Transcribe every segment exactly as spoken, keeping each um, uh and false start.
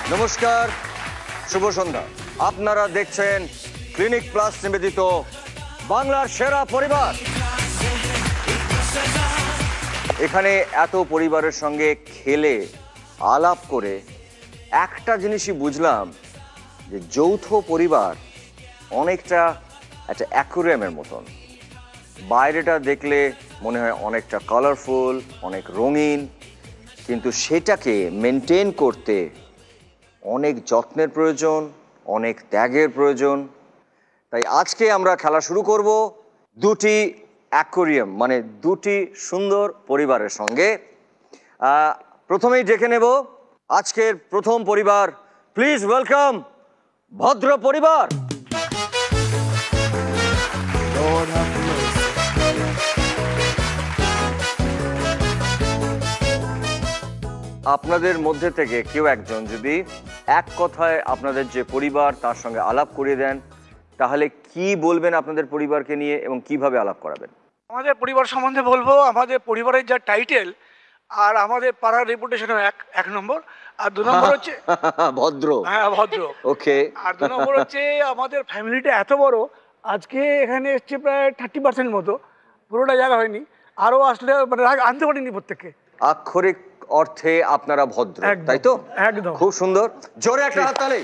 নমস্কার, শুভ সন্ধ্যা। আপনারা দেখছেন ক্লিনিক প্লাস নিবেদিত বাংলার সেরা পরিবার। এখানে এত পরিবারের সঙ্গে খেলে আলাপ করে একটা জিনিসই বুঝলাম যে যৌথ পরিবার অনেকটা একটা অ্যাকুয়ারিয়ামের মতন। বাইরেটা দেখলে মনে হয় অনেকটা কালারফুল, অনেক রঙিন, কিন্তু সেটাকে মেনটেন করতে অনেক যত্নের প্রয়োজন, অনেক ত্যাগের প্রয়োজন। তাই আজকে আমরা খেলা শুরু করব দুটি অ্যাকোয়ারিয়াম মানে দুটি সুন্দর পরিবারের সঙ্গে। প্রথমেই ডেকে নেব আজকের প্রথম পরিবার। প্লিজ ওয়েলকাম ভদ্র পরিবার। আপনাদের মধ্যে থেকে কেউ একজন যদি এক কথায় আপনাদের যে পরিবার তার সঙ্গে আলাপ করিয়ে দেন, তাহলে কি বলবেন আপনাদের পরিবারকে নিয়ে এবং কিভাবে আলাপ করাবেন? আমাদের পরিবার সম্বন্ধে বলবো, আমাদের পরিবারের যা টাইটেল আর আমাদের পাড়ার রেপুটেশনও এক এক নম্বর। আর দু নম্বর হচ্ছে ভদ্র। হ্যাঁ, ভদ্র। ওকে। আর দু নম্বর হচ্ছে আমাদের ফ্যামিলিটা এত বড়, আজকে এখানে এসছে প্রায় থার্টি পার্সেন্ট মতো, পুরোটা জায়গা হয়নি, আরও আসলে মানে আনতে পারিনি প্রত্যেককে। আক্ষরিক অর্থে আপনারা ভদ্র, তাই তো? একদম। খুব সুন্দর, জোরে একটা হাততালি।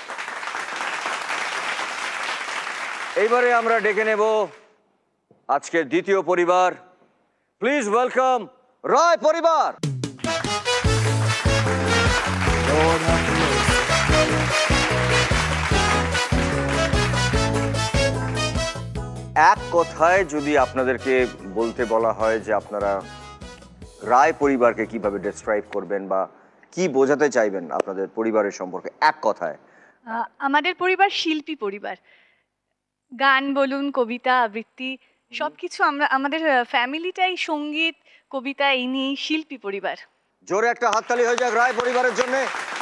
এইবারে আমরা ডেকে নেব আজকের দ্বিতীয় পরিবার। প্লিজ ওয়েলকাম রায় পরিবার। এক কথায় যদি আপনাদেরকে বলতে বলা হয় যে আপনারা রায় পরিবারকে কিভাবে ডেসক্রাইব করবেন বা কি বোঝাতে চাইবেন আপনাদের পরিবারের সম্পর্কে এক কথায়? আমাদের পরিবার শিল্পী পরিবার। গান বলুন, কবিতা আবৃত্তি সবকিছু, আমরা আমাদের ফ্যামিলিটাই সঙ্গীত কবিতা এই নিয়ে শিল্পী পরিবার। জোরে একটা হাততালি হয়ে যাক রায় পরিবারের জন্য।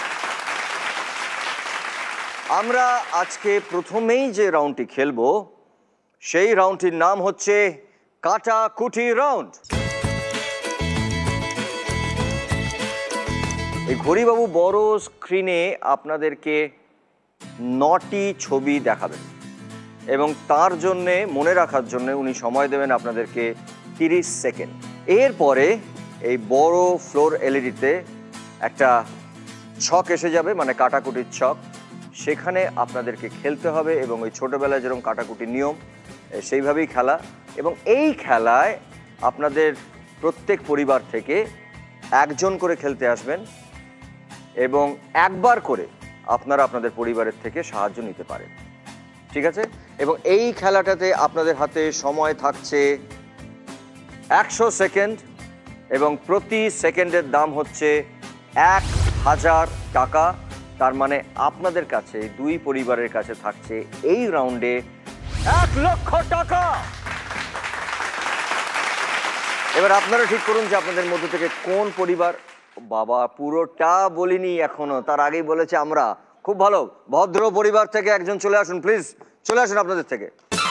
আমরা আজকে প্রথমেই যে রাউন্ডটি খেলবো সেই রাউন্ডটির নাম হচ্ছে কাটাকুটি রাউন্ড। এই ঘড়িবাবু বড় স্ক্রিনে আপনাদেরকে নটি ছবি দেখাবেন এবং তার জন্যে মনে রাখার জন্য উনি সময় দেবেন আপনাদেরকে তিরিশ সেকেন্ড। এরপরে এই বড় ফ্লোর এলইডিতে একটা ছক এসে যাবে, মানে কাটাকুটির ছক। সেখানে আপনাদেরকে খেলতে হবে এবং ওই ছোটোবেলায় যেরকম কাটাকুটির নিয়ম সেইভাবেই খেলা। এবং এই খেলায় আপনাদের প্রত্যেক পরিবার থেকে একজন করে খেলতে আসবেন এবং একবার করে আপনারা আপনাদের পরিবারের থেকে সাহায্য নিতে পারেন, ঠিক আছে? এবং এই খেলাটাতে আপনাদের হাতে সময় থাকছে একশো সেকেন্ড এবং প্রতি সেকেন্ডের দাম হচ্ছে এক হাজার টাকা। তার মানে আপনাদের কাছে দুই পরিবারের কাছে থাকছে এই রাউন্ডে এক লক্ষ টাকা। এবার আপনারা ঠিক করুন যে আপনাদের মধ্যে থেকে কোন পরিবার। বাবা, পুরোটা বলিনি এখনো, তার আগেই বলেছে আমরা। খুব ভালো, ভদ্র পরিবার থেকে একজন চলে আসুন, প্লিজ চলে আসুন আপনাদের থেকে।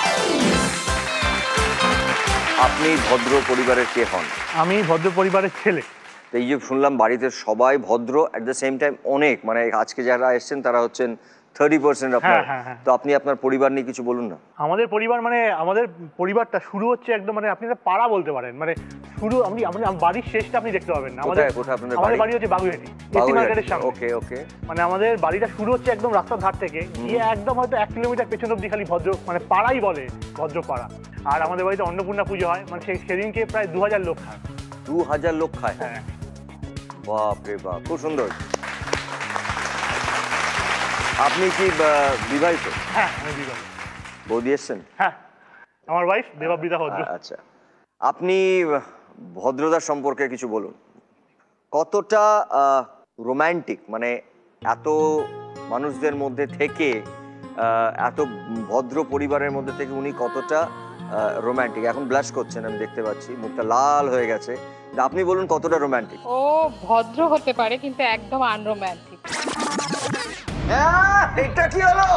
আপনি ভদ্র পরিবারের কে হন? আমি ভদ্র পরিবারের ছেলে। এই যে শুনলাম বাড়িতে সবাই ভদ্র, অ্যাট দ্য সেম টাইম অনেক, মানে আজকে যারা এসছেন তারা হচ্ছেন থার্টি পার্সেন্ট আপনার। তো আপনি আপনার পরিবার নিয়ে কিছু বলুন না। আমাদের পরিবার মানে আমাদের পরিবারটা শুরু হচ্ছে একদম, মানে আপনি একটা পাড়া বলতে পারেন, মানে শুরু আপনি আমাদের বাড়ির শেষটা আপনি দেখতে পাবেন না। আমাদের আমাদের বাড়ি হচ্ছে বাগুইহাটি, এসি মার্কেটের সামনে। ওকে ওকে। মানে আমাদের বাড়িটা শুরু হচ্ছে একদম রাস্তার ধার থেকে, গিয়ে একদম হয়তো এক কিলোমিটার পেছন অব্দি খালি ভদ্র, মানে পাড়াই বলে ভদ্র পাড়া। আর আমাদের বাড়িতে অন্নপূর্ণা পুজো হয়, মানে সেই সেদিনকে প্রায় দু হাজার লোক খায়। দু হাজার লোক খায়? হ্যাঁ। বাপ রে বাপ, খুব সুন্দর। আপনি কি বিবাহিত? হ্যাঁ, আমি বিবাহিত। বৌদি এসছেন? হ্যাঁ, আমার ওয়াইফ দেবাবৃতা ভদ্র। আচ্ছা, আপনি ভদ্রতার সম্পর্কে কিছু বলুন। কতটা রোম্যান্টিক, মানে এত মানুষদের মধ্যে থেকে, এত ভদ্র পরিবারের মধ্যে থেকে উনি কতটা রোম্যান্টিক? এখন ব্লাশ করছেন, আমি দেখতে পাচ্ছি, মুখটা লাল হয়ে গেছে। আপনি বলুন কতটা রোম্যান্টিক? ও ভদ্র হতে পারে কিন্তু একদম আনরোম্যান্টিক। এটা কি হলো?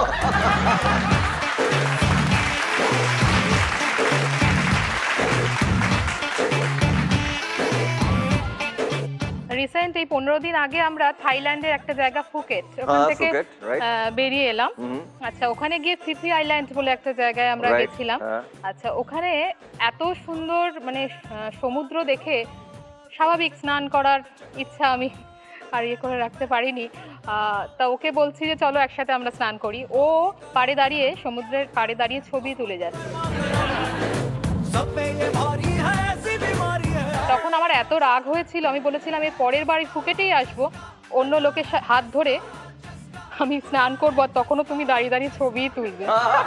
রিসেন্ট এই পনেরো দিন আগে আমরা থাইল্যান্ডের একটা জায়গা ফুকেট ওখান থেকে বেরিয়ে এলাম। আচ্ছা, ওখানে গিয়ে ফিফি আইল্যান্ড বলে একটা জায়গায় আমরা গেছিলাম। আচ্ছা, ওখানে এত সুন্দর মানে সমুদ্র দেখে স্বাভাবিক স্নান করার ইচ্ছা আমি আর ইয়ে করে রাখতে পারিনি। তা ওকে বলছি যে চলো একসাথে আমরা স্নান করি। ও পাড়ে দাঁড়িয়ে সমুদ্রের পাড়ে দাঁড়িয়ে ছবি তুলে যাচ্ছে। তখন আমার এত রাগ হয়েছিল, আমি বলেছিলাম এর পরের বাড়ি ফুকেটেই আসবো, অন্য লোকের হাত ধরে আমি স্নান করবো, আর তখনও তুমি দাঁড়িয়ে দাঁড়িয়ে ছবি তুলবে।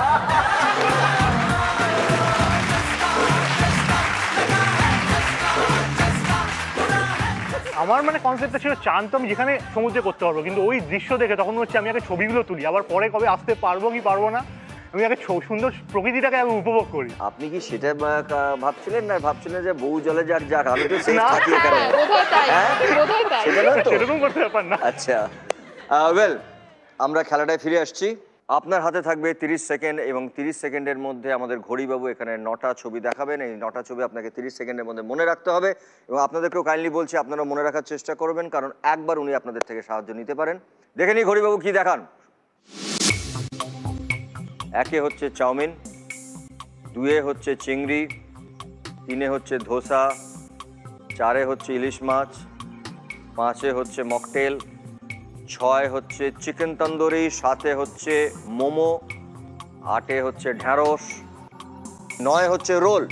আমার মানে কনসেপ্টটা ছিল চান তো আমি যেখানে সমুদ্রে করতে পারবো, কিন্তু ওই দৃশ্য দেখে তখন হচ্ছে আমি আগে ছবিগুলো তুলি, আবার পরে কবে আসতে পারবো কি পারবো না, আমি আগে সুন্দর প্রকৃতিটাকে আমি উপভোগ করি। আপনি কি সেটা ভাবছিলেন না ভাবছিলেন যে বউ জলে যাক যাক আমি তো সেই থাকি এখানে? সেরকম করতে ব্যাপার না। আচ্ছা, ওয়েল, আমরা খেলাটায় ফিরে আসছি। আপনার হাতে থাকবে তিরিশ সেকেন্ড এবং তিরিশ সেকেন্ডের মধ্যে আমাদের ঘড়িবাবু এখানে নটা ছবি দেখাবেন। এই নটা ছবি আপনাকে তিরিশ সেকেন্ডের মধ্যে মনে রাখতে হবে এবং আপনাদেরকেও কাইন্ডলি বলছি আপনারা মনে রাখার চেষ্টা করবেন, কারণ একবার উনি আপনাদের থেকে সাহায্য নিতে পারেন। দেখে নিই ঘড়িবাবু কি দেখান। একে হচ্ছে চাউমিন, দুয়ে হচ্ছে চিংড়ি, তিনে হচ্ছে ধোসা, চারে হচ্ছে ইলিশ মাছ, পাঁচে হচ্ছে মকটেল, ছয় হচ্ছে চিকেন তন্দুরি, সাতে হচ্ছে মোমো, আটে হচ্ছে ঢ্যাঁড়স, নয় হচ্ছে রোল।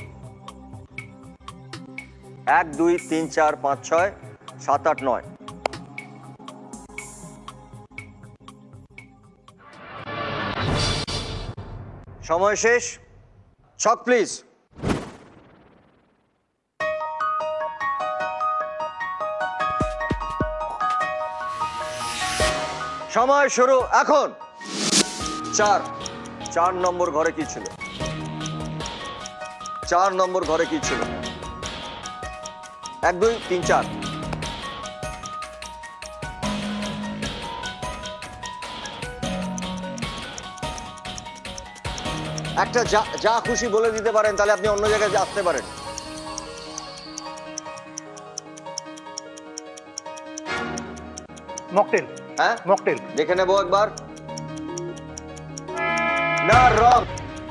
এক দুই তিন চার পাঁচ ছয় সাত আট নয়। সময় শেষ। ছক প্লিজ। সময় শুরু এখন। চার চার নম্বর ঘরে কি ছিল? চার নম্বর ঘরে কি ছিল? এক দুই তিন চার। একটা যা যা খুশি বলে দিতে পারেন, তাহলে আপনি অন্য জায়গায় আসতে পারেন। মকটেল। হ্যাঁ, মকটেল দেখে নেবো একবার। না, রং।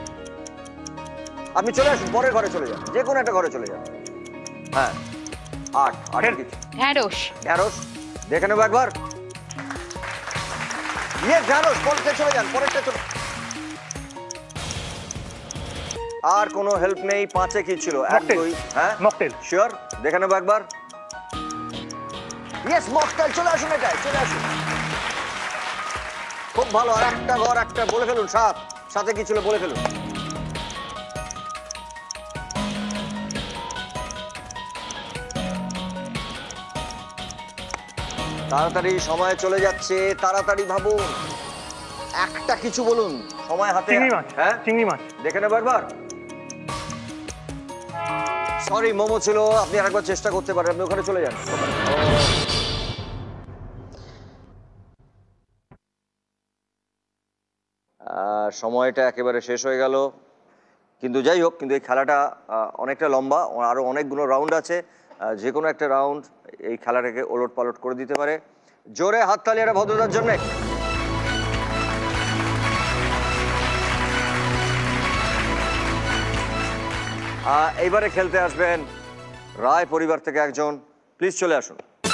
আপনি চলে আসুন, পরের ঘরে চলে যান, যে কোনো একটা ঘরে চলে যান। হ্যাঁ, আট আটের কিছু। ঢ্যাঁড়স। ঢ্যাঁড়স দেখে নেবো একবার। ইয়ে ঢ্যাঁড়স, পরেরটা চলে যান, পরেরটা চলে। আর কোনো হেল্প নেই। পাঁচে কি ছিল? এক দুই। হ্যাঁ, মকটেল। শিওর, দেখে নেবো একবার। Yes, mocktail. চলে আসুন, এটাই চলে আসুন। খুব ভালো। আর একটা ঘর, একটা বলে ফেলুন। সাত, সাথে কি ছিল বলে ফেলুন। তাড়াতাড়ি, সময় চলে যাচ্ছে, তাড়াতাড়ি ভাবুন, একটা কিছু বলুন, সময় হাতে। চিংড়ি মাছ। হ্যাঁ, চিংড়ি মাছ। দেখে নেবো একবার। সরি, মোমো ছিল। আপনি আরেকবার চেষ্টা করতে পারেন, আপনি ওখানে চলে যান। সময়টা একেবারে শেষ হয়ে গেল, কিন্তু যাই হোক, কিন্তু এই খেলাটা অনেকটা লম্বা, আরো অনেকগুলো রাউন্ড আছে। যে কোনো একটা রাউন্ড এই খেলাটাকে ওলট পালট করে দিতে পারে। জোরে হাততালি একটা ভদ্রতার জন্য। এইবারে খেলতে আসবেন রায় পরিবার থেকে একজন। প্লিজ চলে আসুন।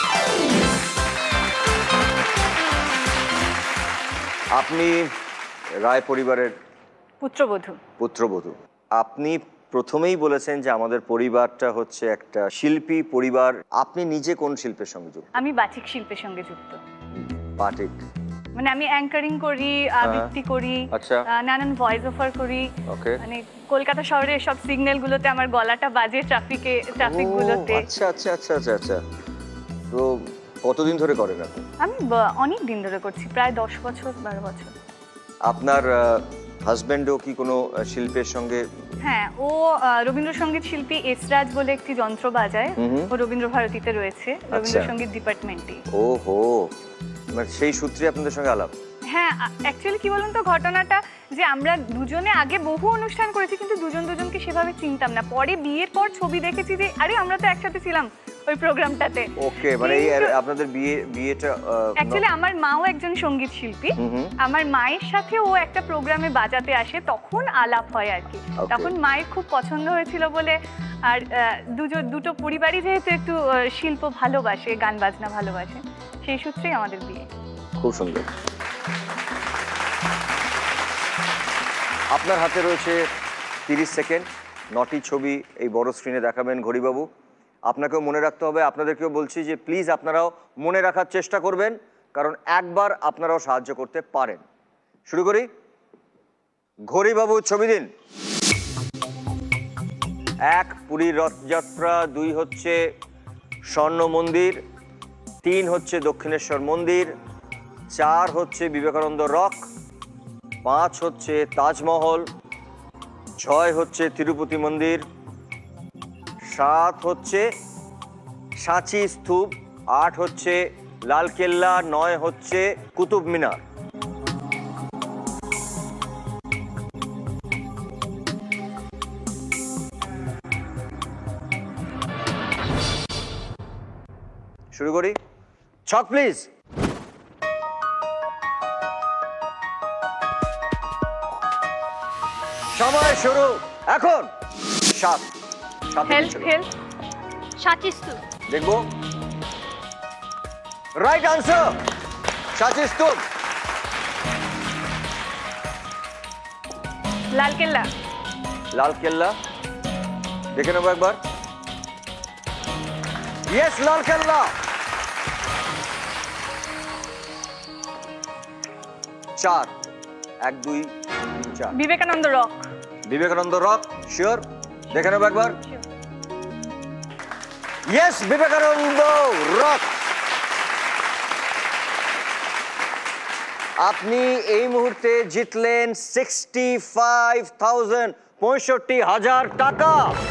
আপনি রায় পরিবারের পুত্রবধূ। পুত্রবধূ। আপনি প্রথমেই বলেছেন যে আমাদের পরিবারটা হচ্ছে একটা শিল্পী পরিবার। আপনি নিজে কোন শিল্পের সঙ্গে যুক্ত? আমি বাটিক শিল্পের সঙ্গে যুক্ত। বাটিক মানে আমি অ্যাঙ্কারিং করি, আবৃত্তি করি, আচ্ছা, নানান ভয়েস ওভার করি। ওকে। মানে কলকাতা শহরের সব সিগন্যাল গুলোতে আমার গলাটা বাজে, ট্রাফিকে ট্রাফিক গুলোতে। আচ্ছা আচ্ছা আচ্ছা আচ্ছা আচ্ছা। তো কতদিন ধরে করেন আপনি? আমি অনেক দিন ধরে করছি, প্রায় দশ বছর বারো বছর। আপনার হাজবেন্ডও কি কোনো শিল্পের সঙ্গে? হ্যাঁ, ও রবীন্দ্রসঙ্গীত শিল্পী এসরাজ বলে একটি যন্ত্র বাজায়। ও রবীন্দ্র ভারতীতে রয়েছে, রবীন্দ্রসঙ্গীত ডিপার্টমেন্টে। ওহো, মানে সেই সূত্রে আপনাদের সঙ্গে আলাপ। হ্যাঁ, অ্যাকচুয়ালি কি বলুন তো ঘটনাটা, যে আমরা দুজনে আগে বহু অনুষ্ঠান করেছি, কিন্তু দুজন দুজনকে সেভাবে চিনতাম না। পরে বিয়ের পর ছবি দেখেছি যে আরে আমরা তো একসাথে ছিলাম, ওই প্রোগ্রামটাতে। ওকে, মানে এই আপনাদের বিয়ে বিয়েটা অ্যাকচুয়ালি আমার মাও একজন সঙ্গীত শিল্পী, আমার মায়ের সাথে ও একটা প্রোগ্রামে বাজাতে আসে, তখন আলাপ হয় আর কি। তখন মায়ের খুব পছন্দ হয়েছিল বলে, আর দুটো দুটো পরিবারই যেহেতু একটু শিল্প ভালোবাসে, গান বাজনা ভালোবাসে, সেই সূত্রেই আমাদের বিয়ে। খুব সুন্দর। আপনার হাতে রয়েছে তিরিশ সেকেন্ড, নটি ছবি এই বড় স্ক্রিনে দেখাবেন ঘড়িবাবু। আপনাকেও মনে রাখতে হবে, আপনাদেরকেও বলছি যে প্লিজ আপনারাও মনে রাখার চেষ্টা করবেন, কারণ একবার আপনারাও সাহায্য করতে পারেন। শুরু করি। ঘড়িবাবু ছবি দিন। এক, পুরীর রথযাত্রা। দুই হচ্ছে স্বর্ণ মন্দির। তিন হচ্ছে দক্ষিণেশ্বর মন্দির। চার হচ্ছে বিবেকানন্দ রক। পাঁচ হচ্ছে তাজমহল। ছয় হচ্ছে তিরুপতি মন্দির। সাত হচ্ছে সাঁচি স্তূপ। আট হচ্ছে লালকেল্লা। নয় হচ্ছে কুতুব মিনার। শুরু করি। ছক প্লিজ। সময় শুরু এখন। সাত। হেল্প হেল্প সাঁচি স্তূপ। দেখবো। রাইট আনসার, সাঁচি স্তূপ। লালকেল্লা। লালকেল্লা দেখে নেবো একবার। ইয়েস, লালকেল্লা। চার। এক, দুই, চার। Vivekananda rock. Vivekananda rock sure? দেখে নেবো একবার। Yes, Vivekananda rock. আপনি এই মুহূর্তে জিতলেন সিক্সটি ফাইভ থাউজেন্ড, পঁয়ষট্টি হাজার টাকা।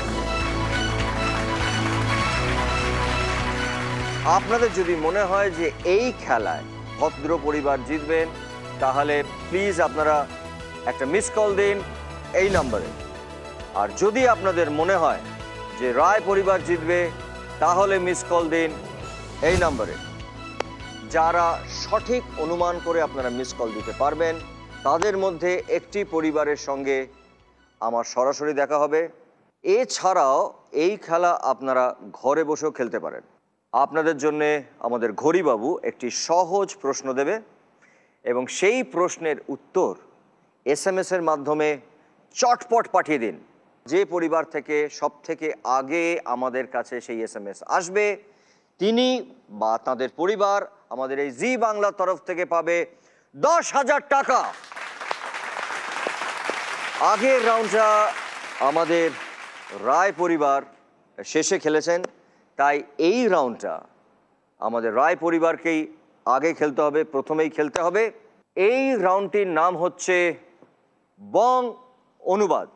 আপনাদের যদি মনে হয় যে এই খেলায় ভদ্র পরিবার জিতবেন, তাহলে প্লিজ আপনারা একটা মিস কল দিন এই নম্বরে। আর যদি আপনাদের মনে হয় যে রায় পরিবার জিতবে, তাহলে মিস কল দিন এই নম্বরে। যারা সঠিক অনুমান করে আপনারা মিস কল দিতে পারবেন, তাদের মধ্যে একটি পরিবারের সঙ্গে আমার সরাসরি দেখা হবে। এছাড়াও এই খেলা আপনারা ঘরে বসেও খেলতে পারেন। আপনাদের জন্যে আমাদের ঘড়িবাবু একটি সহজ প্রশ্ন দেবে এবং সেই প্রশ্নের উত্তর এস এম এস এর মাধ্যমে চটপট পাঠিয়ে দিন। যে পরিবার থেকে সব থেকে আগে আমাদের কাছে সেই এস এম এস আসবে, তিনি বা তাদের পরিবার আমাদের এই জি বাংলার তরফ থেকে পাবে দশ হাজার টাকা। আগের রাউন্ডটা আমাদের রায় পরিবার শেষে খেলেছেন, তাই এই রাউন্ডটা আমাদের রায় পরিবারকেই আগে খেলতে হবে, প্রথমেই খেলতে হবে। এই রাউন্ডটির নাম হচ্ছে বং অনুবাদ।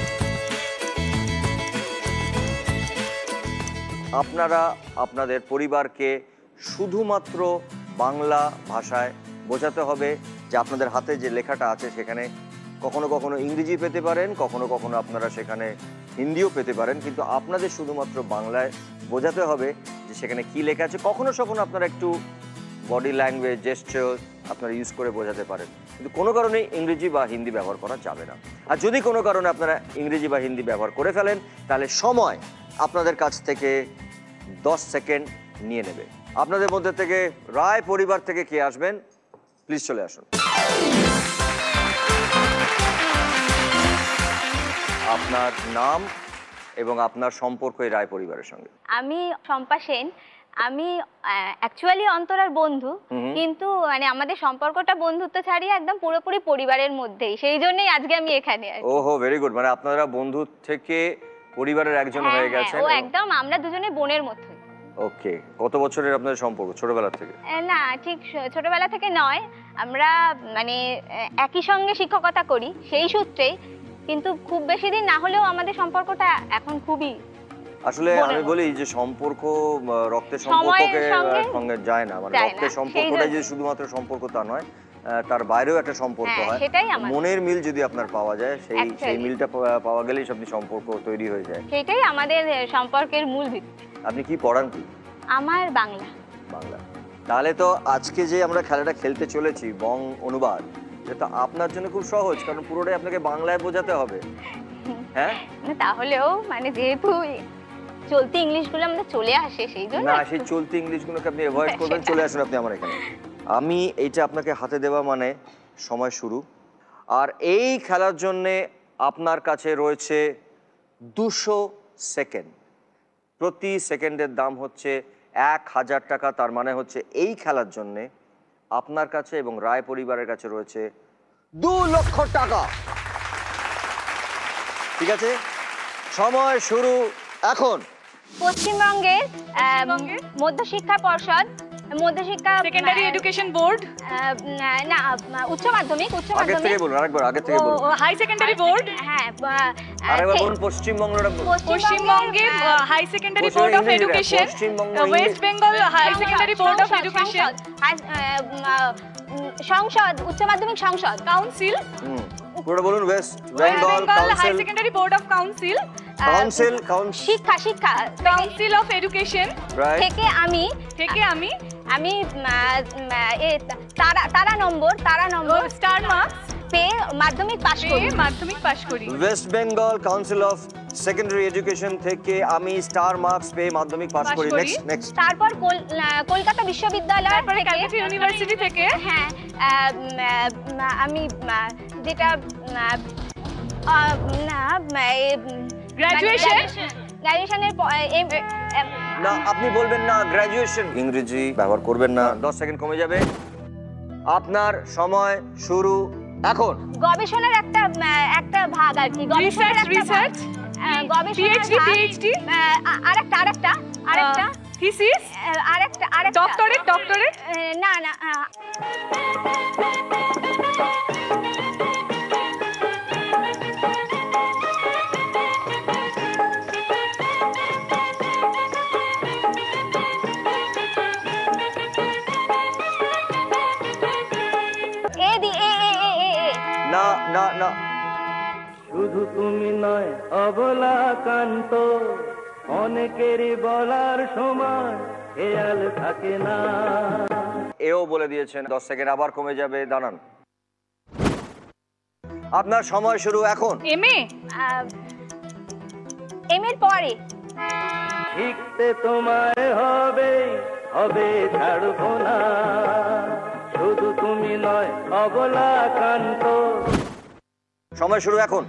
আপনারা আপনাদের পরিবারকে শুধুমাত্র বাংলা ভাষায় বোঝাতে হবে যে আপনাদের হাতে যে লেখাটা আছে সেখানে কখনো কখনো ইংরেজি পেতে পারেন, কখনো কখনো আপনারা সেখানে হিন্দিও পেতে পারেন, কিন্তু আপনাদের শুধুমাত্র বাংলায় বোঝাতে হবে যে সেখানে কি লেখা আছে। কখনো কখনো আপনারা একটু বডি ল্যাঙ্গুয়েজ, জেস্টার আপনারা ইউজ করে বোঝাতে পারেন, কিন্তু কোনো কারণে ইংরেজি বা হিন্দি ব্যবহার করা যাবে না। আর যদি কোনো কারণে আপনারা ইংরেজি বা হিন্দি ব্যবহার করে ফেলেন, তাহলে সময় আপনাদের কাছ থেকে দশ সেকেন্ড নিয়ে নেবে। আপনাদের মধ্যে থেকে রায় পরিবার থেকে কে আসবেন, প্লিজ চলে আসুন। আপনার নাম এবং আপনার সম্পর্ক এই রায় পরিবারের সঙ্গে। আমি শম্পা সেন। আমি অ্যাকচুয়ালি অন্তরার বন্ধু, কিন্তু মানে আমাদের সম্পর্কটা বন্ধুত্ব ছাড়িয়ে একদম পুরোপুরি পরিবারের মধ্যেই, সেই জন্যই আজকে আমি এখানে। ওহো, ভেরি গুড। মানে আপনারা বন্ধু থেকে পরিবারের একজন হয়ে গেছেন। ও একদম, আমরা দুজনে বোনের মতো। ওকে, কত বছরের আপনাদের সম্পর্ক? ছোটবেলা থেকে? না, ঠিক ছোটবেলা থেকে নয়, আমরা মানে একই সঙ্গে শিক্ষকতা করি সেই সূত্রেই, কিন্তু খুব বেশি দিন না হলেও আমাদের সম্পর্কটা এখন খুবই। আসলে আমি বলি যে সম্পর্ক রক্তের সম্পর্ককে সঙ্গে যায় না, মানে রক্তের সম্পর্কটাই যে শুধুমাত্র সম্পর্ক তা নয়, তার বাইরেও একটা সম্পর্ক হয়। মনের মিল যদি আপনার পাওয়া যায়, সেই সেই মিলটা পাওয়া গেলেই সব সম্পর্ক তৈরি হয়ে যায়। সেটাই আমাদের সম্পর্কের মূল ভিত্তি। আপনি কি পড়ান কি? আমার বাংলা। বাংলা। তাহলে তো আজকে যে আমরা খেলাটা খেলতে চলেছি বং অনুবাদ, এটা আপনার জন্য খুব সহজ, কারণ পুরোটাই আপনাকে বাংলায় বোঝাতে হবে। হ্যাঁ না তাহলেও মানে যেহেতু চলতি ইংলিশগুলো আমাদের চলে আসে সেই জন্য না, সেই চলতি ইংলিশগুলোকে আপনি অ্যাভয়েড করবেন। চলে আসুন আপনি আমার এখানে। আমি এইটা আপনাকে হাতে দেওয়া মানে সময় শুরু। আর এই খেলার জন্যে আপনার কাছে রয়েছে দুশো সেকেন্ড। প্রতি সেকেন্ডের দাম হচ্ছে এক হাজার টাকা। তার মানে হচ্ছে এই খেলার জন্যে আপনার কাছে এবং রায় পরিবারের কাছে রয়েছে দু লক্ষ টাকা। ঠিক আছে, সময় শুরু এখন। পশ্চিমবঙ্গের মধ্যশিক্ষা পর্ষদ, মধ্যশিক্ষা সেকেন্ডারি এডুকেশন বোর্ড, না উচ্চ মাধ্যমিক, উচ্চ আগে থেকে মাধ্যমিক, বলুন, আরেকবার আগে থেকে বলুন। হাই সেকেন্ডারি বোর্ড, হ্যাঁ আরেকবার বলুন। পশ্চিমবঙ্গের পশ্চিমবঙ্গের high secondary board of education, West Bengal high secondary board of education, সংসদ, উচ্চ মাধ্যমিক সংসদ, কাউন্সিল, পুরো বলুন। West Bengal high secondary board of council, council, শিক্ষা শিক্ষা কাউন্সিল অফ এডুকেশন থেকে আমি থেকে আমি আমি তারা তারা নম্বর তারা নম্বর স্টার মার্কস পেয়ে মাধ্যমিক পাশ করি মাধ্যমিক পাশ করি। West Bengal council of secondary education থেকে আমি স্টার মার্কস পেয়ে মাধ্যমিক পাস করি। নেক্সট নেক্সট তারপর কলকাতা বিশ্ববিদ্যালয় থেকে, ক্যালকাটা ইউনিভার্সিটি থেকে, হ্যাঁ আমি যেটা না গ্র্যাজুয়েশন গ্র্যাজুয়েশনের না, আপনি বলবেন না গ্র্যাজুয়েশন, ইংরেজি ব্যবহার করবেন না। দশ সেকেন্ড কমে যাবে। আপনার সময় শুরু এখন। গবেষণার একটা একটা ভাগ আর কি, গবেষণার একটা রিসার্চ, পিএইচডি, পিএইচডি, আরেকটা আরেকটা আরেকটা থিসিস, আরেকটা আরেকটা ডক্টরেট, ডক্টরেট, না না না না না, শুধু তুমি নয় অবলা কান্ত, অনেকেরই বলার সময় খেয়াল থাকে না। এও বলে দিয়েছেন। দশ সেকেন্ড আবার কমে যাবে, দাঁড়ান। আপনার সময় শুরু এখন। এমএ, এম এর পরে শিখতে তোমায় হবে হবে ছাড়বো না, শুধু তুমি নয় অবলা কান্ত। সময় শুরু এখন।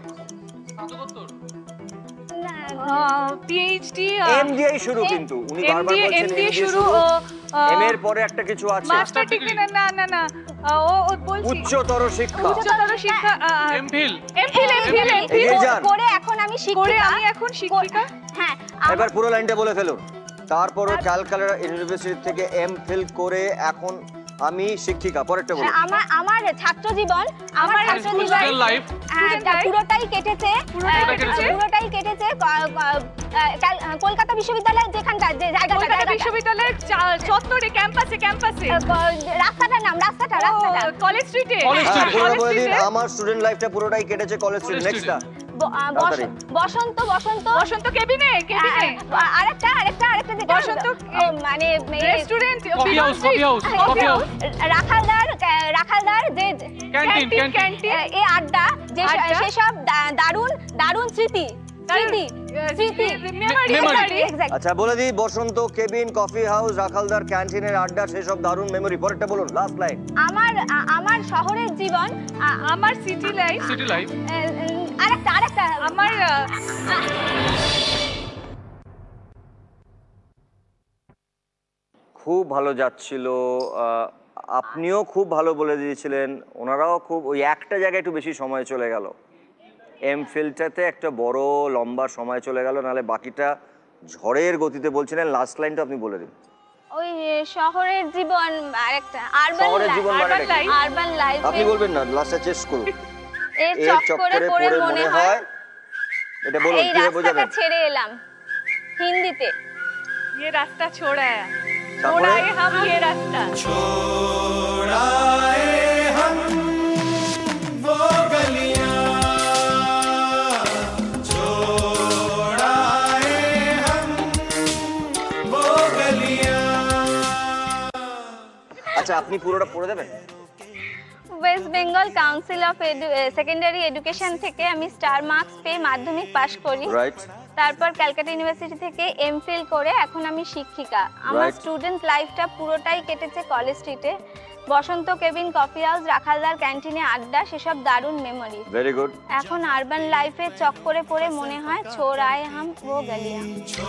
পিএইচডি, এম দিয়ে শুরু, কিন্তু উনি বারবার বলছেন এম দিয়ে শুরু, এম এর পরে একটা কিছু আছে। মাস্টার ডিগ্রি, না না না না, ও ও বলছি উচ্চতর শিক্ষা, উচ্চতর শিক্ষা, এমফিল, এমফিল, এমফিল, এগিয়ে যান। করে এখন আমি করে শিক্ষিকা, আমি এখন শিক্ষিকা। হ্যাঁ এবার পুরো লাইনটা বলে ফেলুন। তারপরে ক্যালকাটা ইউনিভার্সিটি থেকে এমফিল করে এখন আমি শিক্ষিকা। পরেরটা বলুন। আমার আমার ছাত্র জীবন, আমার ছাত্র জীবন লাইফ পুরোটাই কেটেছে পুরোটাই কেটেছে কলকাতা বিশ্ববিদ্যালয়, যেখানটা যে জায়গাটা, কলকাতা বিশ্ববিদ্যালয়ের চত্বরে, ক্যাম্পাসে, ক্যাম্পাসে, রাস্তাটার নাম, রাস্তাটা রাস্তাটা কলেজ স্ট্রিটে। পুরো বলে দিন। আমার স্টুডেন্ট লাইফটা পুরোটাই কেটেছে কলেজ স্ট্রিট। নেক্সটটা বসন্ত, বসন্ত, বসন্ত কেবিনে, কেবিনে, আরেকটা আরেকটা আরেকটা যেটা বসন্ত মানে restaurant, coffee house, coffee house, coffee house, রাখালদার, রাখালদার যে ক্যান্টিন, ক্যান্টিন, এই আড্ডা, যে সেসব দারুণ দারুণ স্মৃতি, স্মৃতি, স্মৃতি, মেমরি। আচ্ছা বলে দিই, বসন্ত কেবিন, কফি হাউস, রাখালদার ক্যান্টিনের আড্ডা, সেসব দারুণ মেমরি। পরেরটা বলুন, লাস্ট লাইন। আমার আমার শহরের জীবন, আমার সিটি লাইফ, সিটি লাইফ, আরেকটা আরেকটা আমার খুব ভালো যাচ্ছিল। আপনিও খুব ভালো বলে দিয়েছিলেন, ওনারাও খুব, ওই একটা জায়গায় একটু বেশি সময় চলে গেল। এমফিলটাতে একটা বড় লম্বা সময় চলে গেল, নাহলে বাকিটা ঝড়ের গতিতে বলছিলেন। লাস্ট লাইনটা আপনি বলে দিন। ওই শহরের জীবন, আরেকটা আরবান শহরের জীবন মানে লাইফ, আরবান লাইফ। আপনি বলবেন না, লাস্টটা চেষ্টা করুন। এর চক্করে পড়ে মনে হয়, এটা বলুন, এই কিভাবে বোঝাবেন? রাস্তাটা ছেড়ে এলাম হিন্দিতে। ये रास्ता छोड़ा है, छोड़ाए हम ये रास्ता, छोड़ाए हम वो गलियां, छोड़ाए हम আচ্ছা আপনি পুরোটা পড়ে দেবেন? West Bengal council of secondary education থেকে আমি স্টার মার্কস পেয়ে মাধ্যমিক পাশ করি। রাইট। তারপর ক্যালকাটা ইউনিভার্সিটি থেকে এমফিল করে এখন আমি শিক্ষিকা। আমার স্টুডেন্ট লাইফটা পুরোটাই কেটেছে কলেজ স্ট্রিটে, বসন্ত কেবিন, কফি হাউস, রাখালদার ক্যান্টিনে আড্ডা, সেসব দারুণ মেমোরি। Very good. এখন আরবান লাইফে চক্করে পড়ে মনে হয় ছোড়ায় হাম ও গলিয়া।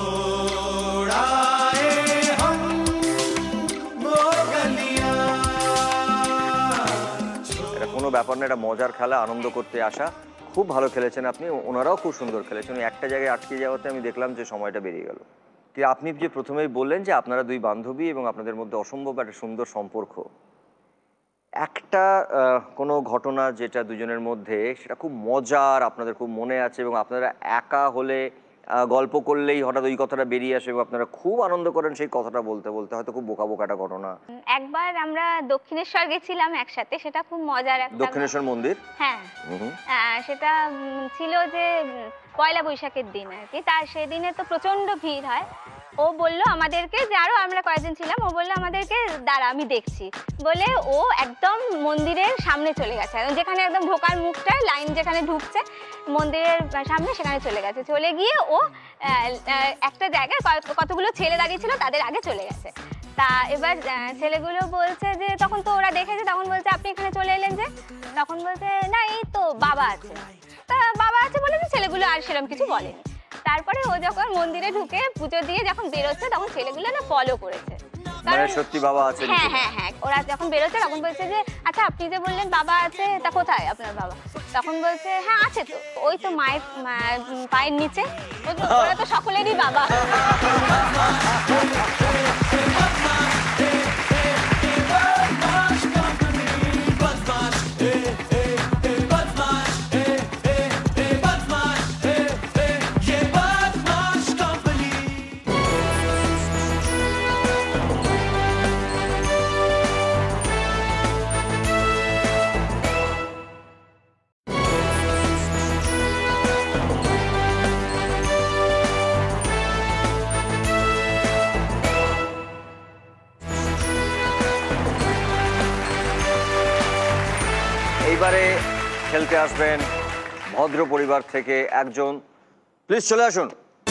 এটা কোনো ব্যাপার না, এটা মজার খেলা, আনন্দ করতে আসা। খুব ভালো খেলেছেন আপনি, ওনারাও খুব সুন্দর খেলেছেন। একটা জায়গায় আটকে যাওয়াতে আমি দেখলাম যে সময়টা বেরিয়ে গেল। আপনি যে প্রথমেই বললেন যে আপনারা দুই বান্ধবী এবং আপনাদের মধ্যে অসম্ভব একটা সুন্দর সম্পর্ক, একটা কোনো ঘটনা যেটা দুজনের মধ্যে সেটা খুব মজার, আপনাদের খুব মনে আছে এবং আপনারা একা হলে গল্প করলেই হঠাৎ ওই কথাটা বেরিয়ে আসে এবং আপনারা খুব আনন্দ করেন সেই কথাটা বলতে বলতে, হয়তো খুব বোকা বোকা একটা ঘটনা। একবার আমরা দক্ষিণেশ্বর গেছিলাম একসাথে, সেটা খুব মজার একটা। দক্ষিণেশ্বর মন্দির? হ্যাঁ, সেটা ছিল যে পয়লা বৈশাখের দিন আর কি। তার সেদিনে তো প্রচন্ড ভিড় হয়। ও বললো আমাদেরকে, যে আরো আমরা কয়েকজন ছিলাম, ও বললো আমাদেরকে দাঁড়া আমি দেখছি বলে ও একদম মন্দিরের সামনে চলে গেছে, যেখানে একদম ঢোকার মুখটা লাইন যেখানে ঢুকছে মন্দিরের সামনে, সেখানে চলে গেছে। চলে গিয়ে ও একটা জায়গায় কতগুলো ছেলে দাঁড়িয়ে ছিল তাদের আগে চলে গেছে। তা এবার ছেলেগুলো বলছে যে, তখন তো ওরা দেখেছে, তখন বলছে আপনি এখানে চলে এলেন যে? তখন বলছে না এই তো বাবা আছে। তা বাবা আছে বলে ছেলেগুলো আর সেরকম কিছু বলেনি। তারপরে ও যখন মন্দিরে ঢুকে পুজো দিয়ে যখন বেরোচ্ছে তখন ছেলেগুলো না ফলো করেছে। মানে সত্যি বাবা আছে? হ্যাঁ হ্যাঁ হ্যাঁ। ওরা যখন বেরোচ্ছে তখন বলছে যে আচ্ছা আপনি যে বললেন বাবা আছে, তা কোথায় আপনার বাবা? তখন বলছে হ্যাঁ আছে তো, ওই তো মায়ের পায়ের নিচে। ওরা তো সকলেরই বাবা। এবারে খেলতে আসবেন ভদ্র পরিবার থেকে একজন, প্লিজ চলে আসুন।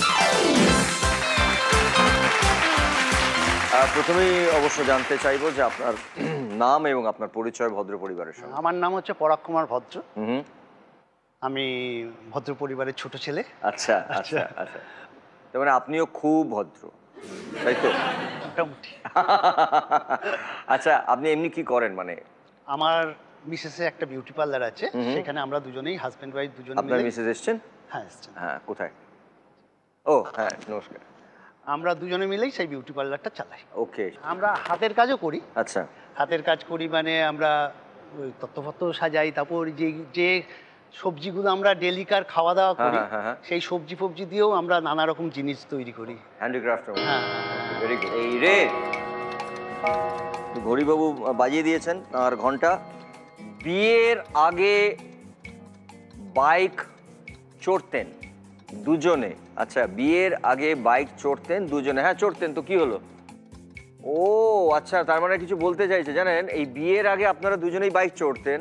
প্রথমেই অবশ্য জানতে চাইবো যে আপনার নাম এবং আপনার পরিচয় ভদ্র পরিবারের সঙ্গে। আমার নাম হচ্ছে পরাগ কুমার ভদ্র। হুম, আমি ভদ্র পরিবারের ছোট ছেলে। আচ্ছা আচ্ছা আচ্ছা, তার মানে আপনিও খুব ভদ্র, তাই তো? মোটামুটি। আচ্ছা, আপনি এমনি কি করেন? মানে আমার মিসেসের একটা বিউটি পার্লার আছে, সেখানে আমরা দুজনেই হাজবেন্ড ওয়াইফ দুজনে। আপনার মিসেস এসেছেন? হ্যাঁ এসেছেন। হ্যাঁ, কোথায়? ও হ্যাঁ, নমস্কার। আমরা দুজনে মিলেই সেই বিউটি পার্লারটা চালাই। ওকে। আমরা হাতের কাজও করি। আচ্ছা, হাতের কাজ করি মানে আমরা ওই তত্ত্বপত্র সাজাই, তারপর যে যে সবজিগুলো আমরা ডেলিকার খাওয়া দাওয়া করি সেই সবজি ফবজি দিয়েও আমরা নানা রকম জিনিস তৈরি করি। হ্যান্ডিক্রাফট। হ্যাঁ, ভেরি গুড। এই রে ঘড়িবাবু বাজিয়ে দিয়েছেন আর ঘন্টা। বিয়ের আগে বাইক চড়তেন দুজনে? আচ্ছা, বিয়ের আগে বাইক চড়তেন দুজনে? হ্যাঁ চড়তেন, তো কি হলো? ও আচ্ছা, তার মানে কিছু বলতে চাইছে জানেন, এই বিয়ের আগে আপনারা দুজনেই বাইক চড়তেন,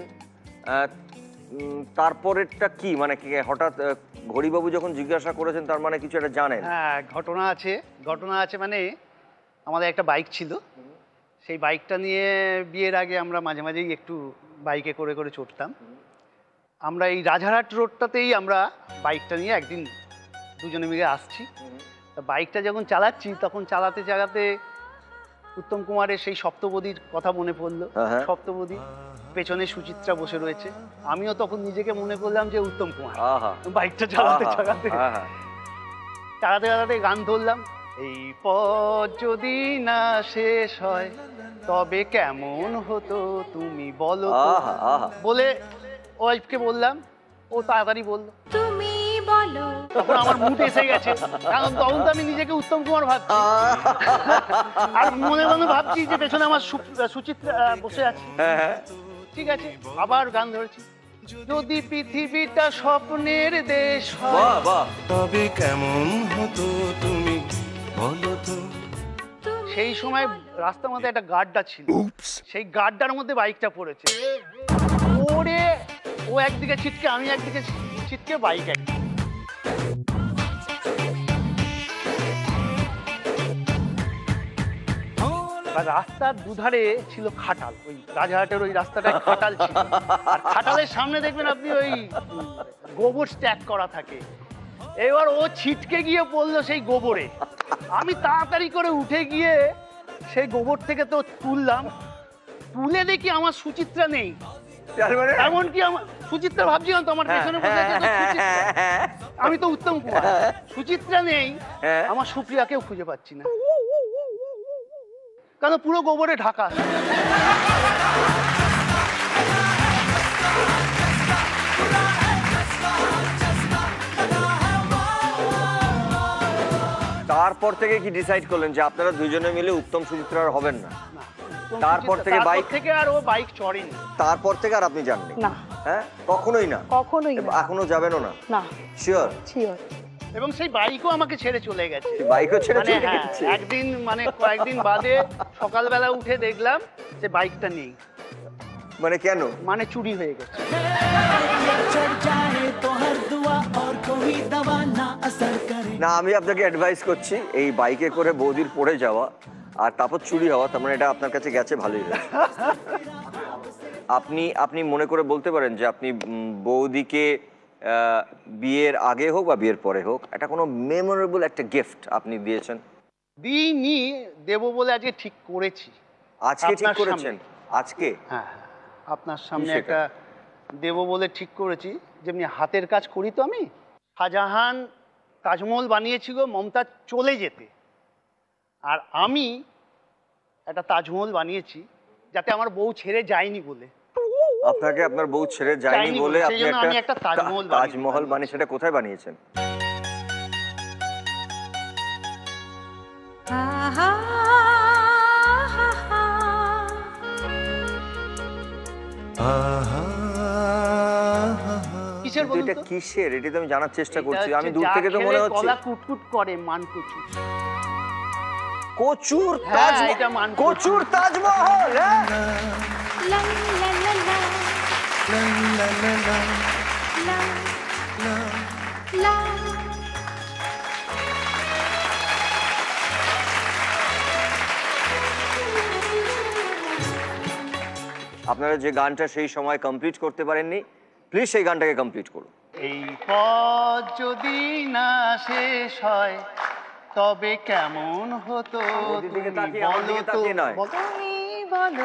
তারপরেরটা কি মানে হঠাৎ ঘড়িবাবু যখন জিজ্ঞাসা করেছেন তার মানে কিছু একটা জানেন? হ্যাঁ, ঘটনা আছে। ঘটনা আছে মানে আমাদের একটা বাইক ছিল, সেই বাইকটা নিয়ে বিয়ের আগে আমরা মাঝে মাঝেই একটু বাইকে করে করে চড়তাম। আমরা এই রাজারহাট রোডটাতেই আমরা বাইকটা নিয়ে একদিন দুজনে মিলে আসছি। তা বাইকটা যখন চালাচ্ছি তখন চালাতে চালাতে উত্তম কুমারের সেই সপ্তপদীর কথা মনে পড়লো। সপ্তপদী, পেছনে সুচিত্রা বসে রয়েছে। আমিও তখন নিজেকে মনে করলাম যে উত্তম কুমার। বাইকটা চালাতে চালাতে চালাতে চালাতে গান ধরলাম, এই পথ যদি না শেষ হয় তবে কেমন হতো তুমি বলো বলে ওয়াইফকে বললাম। ও তাড়াতাড়ি বললো তুমি বলো। তখন আমার মুড এসে গেছে, কারণ তখন তো আমি নিজেকে উত্তম কুমার ভাবছি আর মনে মনে ভাবছি যে পেছনে আমার সুচিত্রা বসে আছে। ঠিক আছে, আবার গান ধরেছি, যদি পৃথিবীটা স্বপ্নের দেশ হয় তবে কেমন হতো তুমি বলো তো। সেই সময় রাস্তার মধ্যে একটা গাড্ডা ছিল, সেই গাড্ডার মধ্যে বাইকটা পড়েছে। ওরে ও একদিকে ছিটকে, আমি একদিকে ছিটকে, বাইক একদিকে। রাস্তার দুধারে ছিল খাটাল, ওই রাজাহাটের ওই রাস্তাটা খাটাল ছিল। আর খাটালের সামনে দেখবেন আপনি ওই গোবর স্ট্যাক করা থাকে। এবার ও ছিটকে গিয়ে পড়লো সেই গোবরে। আমি তাড়াতাড়ি করে উঠে গিয়ে সেই গোবর থেকে তো তুললাম, তুলে দেখি আমার সুচিত্রা নেই। এমনকি আমার সুচিত্রা ভাবছিলাম তো আমার পেছনে বসে আছে, আমি তো উত্তম কুমার, সুচিত্রা নেই, আমার সুপ্রিয়াকেও খুঁজে পাচ্ছি না, কারণ পুরো গোবরে ঢাকা। তারপর থেকে কি ডিসাইড করলেন যে আপনারা দুইজনে মিলে উত্তম সুচিত্রার হবেন না? তারপর থেকে বাইক থেকে আর ও বাইক চড়েনি। তারপর থেকে আর আপনি জাননি? না। হ্যাঁ, কখনোই না? কখনোই না। এখনো যাবেনও না? না। শিওর? শিওর। এবং সেই বাইকও আমাকে ছেড়ে চলে গেছে। বাইকও ছেড়ে মানে চলে হ্যাঁ, গেছে? একদিন মানে কয়েকদিন বাদে সকালবেলা উঠে দেখলাম যে বাইকটা নেই। মানে কেন? মানে চুরি হয়ে গেছে। না, আমি আপনাকে অ্যাডভাইস করছি, এই বাইকে করে বৌদির পড়ে যাওয়া আর তারপর চুরি হওয়া, তার মানে এটা আপনার কাছে গেছে ভালোই হয়েছে। আপনি আপনি মনে করে বলতে পারেন যে আপনি বৌদিকে বিয়ের আগে হোক বা বিয়ের পরে হোক একটা কোনো মেমোরেবল একটা গিফট আপনি দিয়েছেন? দিইনি, দেবো বলে আজকে ঠিক করেছি। আজকে ঠিক করেছেন? আজকে? হ্যাঁ, আপনার সামনে একটা দেবো বলে ঠিক করেছি। যেমনি হাতের কাজ করি তো আমি, শাহজাহান তাজমহল বানিয়েছিল মমতাজ চলে যেতে, আর আমি একটা তাজমহল বানিয়েছি যাতে আমার বউ ছেড়ে যায়নি বলে। আপনাকে আপনার বউ ছেড়ে যায়নি বলে আপনি একটা তাজমহল তাজমহল বানিয়ে, সেটা কোথায় বানিয়েছেন? কিসের বলুন তো? এটা কিসের? এটা তো আমি জানার চেষ্টা করছি, আমি দূর থেকে তো মনে হচ্ছে গলা কুটকুট করে মান কচু। কচুর তাজমহল, কচুর তাজমহল। আপনারা যে গানটা সেই সময় কমপ্লিট করতে পারেননি, প্লিজ সেই গানটাকে কমপ্লিট করুন। এই পথ যদি না শেষ হয় তবে কেমন হতো, তুমি বলো তো, তুমি বলো।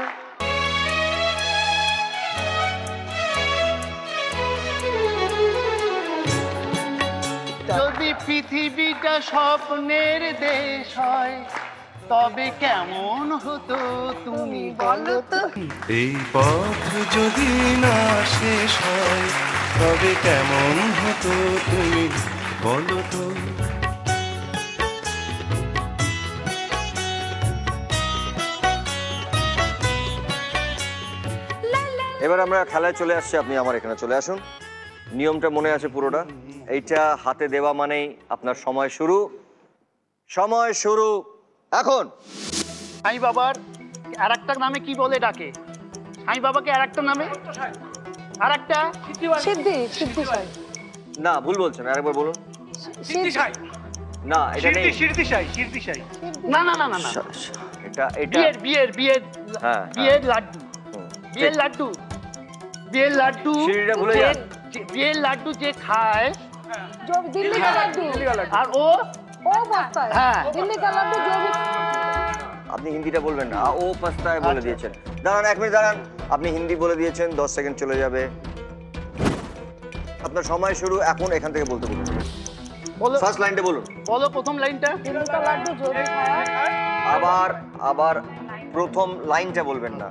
যদি পৃথিবীটা স্বপ্নের দেশ হয় তবে কেমন হতো, তুমি বলো তো। এই পথ যদি না শেষ হয় তবে কেমন হতো, তুমি বলো তো। এবার আমরা খেলায় চলে আসছি, আপনি আমার এখানে চলে আসুন। নিয়মটা মনে আছে পুরোটা? এইটা হাতে দেওয়া মানেই আপনার সময় শুরু। সময় শুরু এখন। সাই বাবার আর একটা নামে কি বলে ডাকে? সাই বাবাকে আর একটা নামে আর একটা সিদ্ধি, সিদ্ধি সাই। না, ভুল বলছেন, আরেকবার বলুন। সিদ্ধি সাই না, এটা নেই। সিদ্ধি সাই, সিদ্ধি সাই। না না না না না, এটা এটা বিয়ের বিয়ের বিয়ের হ্যাঁ, বিয়ের লাড্ডু, বিয়ের লাড্ডু, বিয়ের লাড্ডু। সিঁড়িটা ভুলে যান। বিয়ের লাড্ডু যে খায়, जो दिल्ली का लड्डू, আর ও ও বসতা है। হ্যাঁ, दिल्ली का लड्डू जो भी। আপনি হিন্দিটা বলবেন না, ও পাস্তায় বলে দিয়েছেন। দাঁড়ান এক মিনিট দাঁড়ান, আপনি হিন্দি বলে দিয়েছেন, দশ সেকেন্ড চলে যাবে। আপনার সময় শুরু এখন, এখান থেকে বলতে বলুন। বলো ফার্স্ট লাইনটা বলুন। বলো প্রথম লাইনটা। दिल्ली का लड्डू जो भी खाया। আবার আবার প্রথম লাইনটা বলবেন না।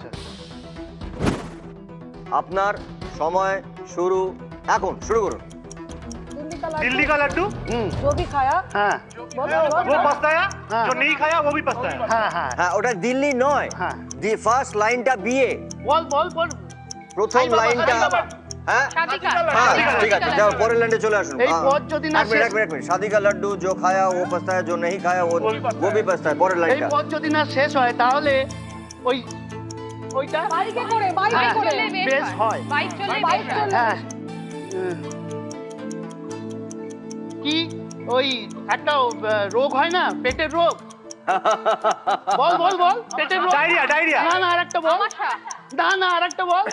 আপনার সময় শুরু এখন, শুরু করুন। दिल्ली का लड्डू, दिल्ली का लड्डू जो भी खाया। হ্যাঁ, बोलो वो पछताया, जो नहीं खाया वो भी पछताया। হ্যাঁ হ্যাঁ হ্যাঁ, ওটা দিল্লি নয়, হ্যাঁ। দি ফার্স্ট লাইনটা বিয়ে। বল বল বল। প্রথম সাই বাবা, লাইনটা সাই বাবা। হ্যাঁ शादी का হ্যাঁ ঠিক আছে যাও পরের লাইনে চলে আসুন এই পথ যদি না এক মিনিট এক মিনিট এক মিনিট शादी का लड्डू जो खाया वो पछता है जो नहीं खाया वो वो भी पछता है পরের এই লাইনটা পথ যদি না শেষ হয় তাহলে ওই ওইটা বাইকে করে বাইকে হ্যাঁ, করে বেশ হয় बाइक चले বাইক চলে হ্যাঁ উম, কি ওই একটা আহ, রোগ হয় না পেটের রোগ বল বল বল পেটের রোগ ডায়রিয়া ডায়রিয়া না না আরেকটা বল না না আরেকটা বল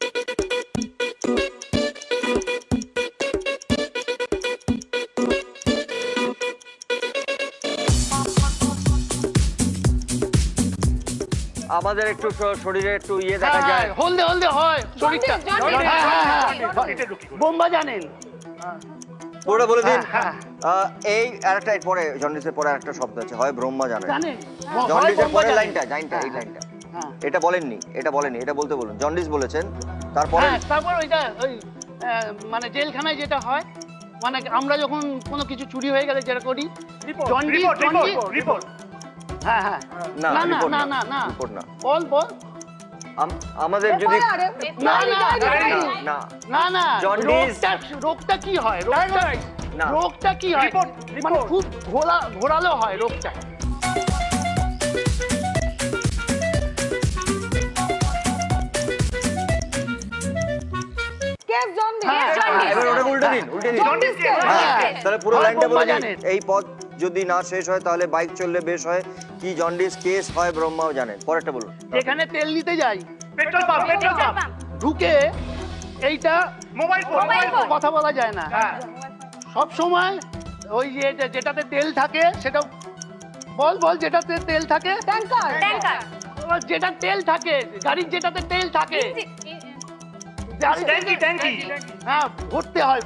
আমাদের একটু শ- শরীরে একটু ইয়ে দেখা হ্যাঁ, যায় হলদে হলদে হয় শরীরটা জন্ডিস, হ্যাঁ, হ্যাঁ, হ্যাঁ। এটা ঢুকি বোম্বা জানেন পুরোটা বলে দিন হ্যাঁ, আহ, এই আরেকটা এর পরে জন্ডিসের পরে একটা শব্দ আছে হয় ব্রহ্মা জানেন জানেন জন্ডিসের বোম্বা পরের জানেন। লাইনটা লাইনটা এই লাইনটা হ্যাঁ। এটা বলেননি এটা বলেননি এটা বলতে বলুন জন্ডিস বলেছেন তারপরে হ্যাঁ তারপর ওইটা ওই আহ, মানে জেলখানায় যেটা হয় মানে আমরা যখন কোনো কিছু চুরি হয়ে গেলে যেটা করি report jaundice report jaundice report হ্যাঁ হ্যাঁ না না না রিপোর্ট না না না রিপোর্ট না বল বল আম- আমাদের যদি এফআইআর না না না না না জন্ডিস। রোগটা রোগটা কি হয় রোগটা না রোগটা কি হয় রিপোর্ট, মানে রিপোর্ট। খুব ঘোলা ঘোরালো হয় রোগটা কেস জন্ডিস হ্যাঁ, হ্যাঁ, এবার ওটা উল্টে দিন উল্টে দিন জন্ডিস কেস হ্যাঁ, তাহলে পুরো হয় লাইনটা ব্রহ্মা বলে দিন জানেন। এই পদ যদি না শেষ হয় তাহলে বাইক চললে বেশ হয় কি জন্ডিস কেস হয় ব্রহ্মাও জানেন পরেরটা বলুন যেখানে তেল নিতে যাই পেট্রোল পাম্প পেট্রোল পাম্প ঢুকে এইটা মোবাইল ফোন মোবাইল ফোন কথা বলা যায় না হ্যাঁ সব সময় ওই যে যে- যেটাতে তেল থাকে সেটা বল বল যেটাতে তেল থাকে ট্যাঙ্কার ট্যাঙ্কার যেটা তেল থাকে গাড়ির যেটাতে তেল থাকে গাড়ির- ট্যাঙ্কি ট্যাঙ্কি হ্যাঁ ভরতে হয়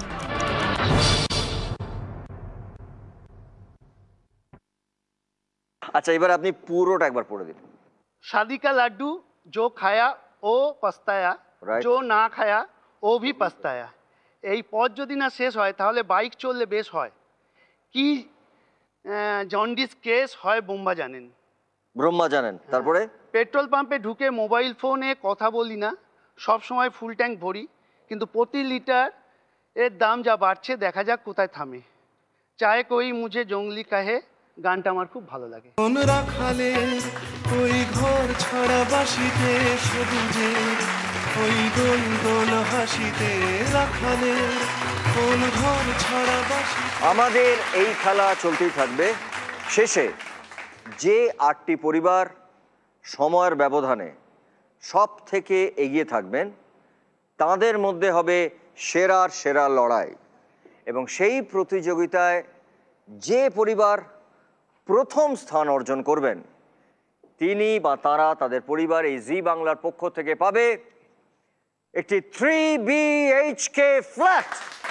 আচ্ছা এবার আপনি পুরোটা একবার পড়ে দিন शादी का लड्डू जो खाया ও পস্তায়া Right. जो না খায়া ও ভি পস্তায়া এই পথ যদি না শেষ হয় তাহলে বাইক চললে বেশ হয় কি আহ, জন্ডিস কেস হয় বোম্বা জানেন ব্রহ্মা জানেন তারপরে পেট্রোল পাম্পে ঢুকে মোবাইল ফোনে কথা বলি না সব সময় ফুল ট্যাঙ্ক ভরি কিন্তু প্রতি লিটার এর দাম যা বাড়ছে দেখা যাক কোথায় থামে চায় কই মুঝে জঙ্গলি কাহে গানটা আমার খুব ভালো লাগে কোন রাখালে ওই ঘর ছাড়া বাসিতে সবুজে ওই দোল দোল হাসিতে রাখালে কোন ঘর ছাড়া বাসি আমাদের এই খেলা চলতেই থাকবে শেষে যে আটটি পরিবার সময়ের ব্যবধানে সব থেকে এগিয়ে থাকবেন তাদের মধ্যে হবে সেরার সেরা লড়াই এবং সেই প্রতিযোগিতায় যে পরিবার প্রথম স্থান অর্জন করবেন তিনি বা তারা তাদের পরিবার এই জি বাংলার পক্ষ থেকে পাবে একটি থ্রি বিএইচকে ফ্ল্যাট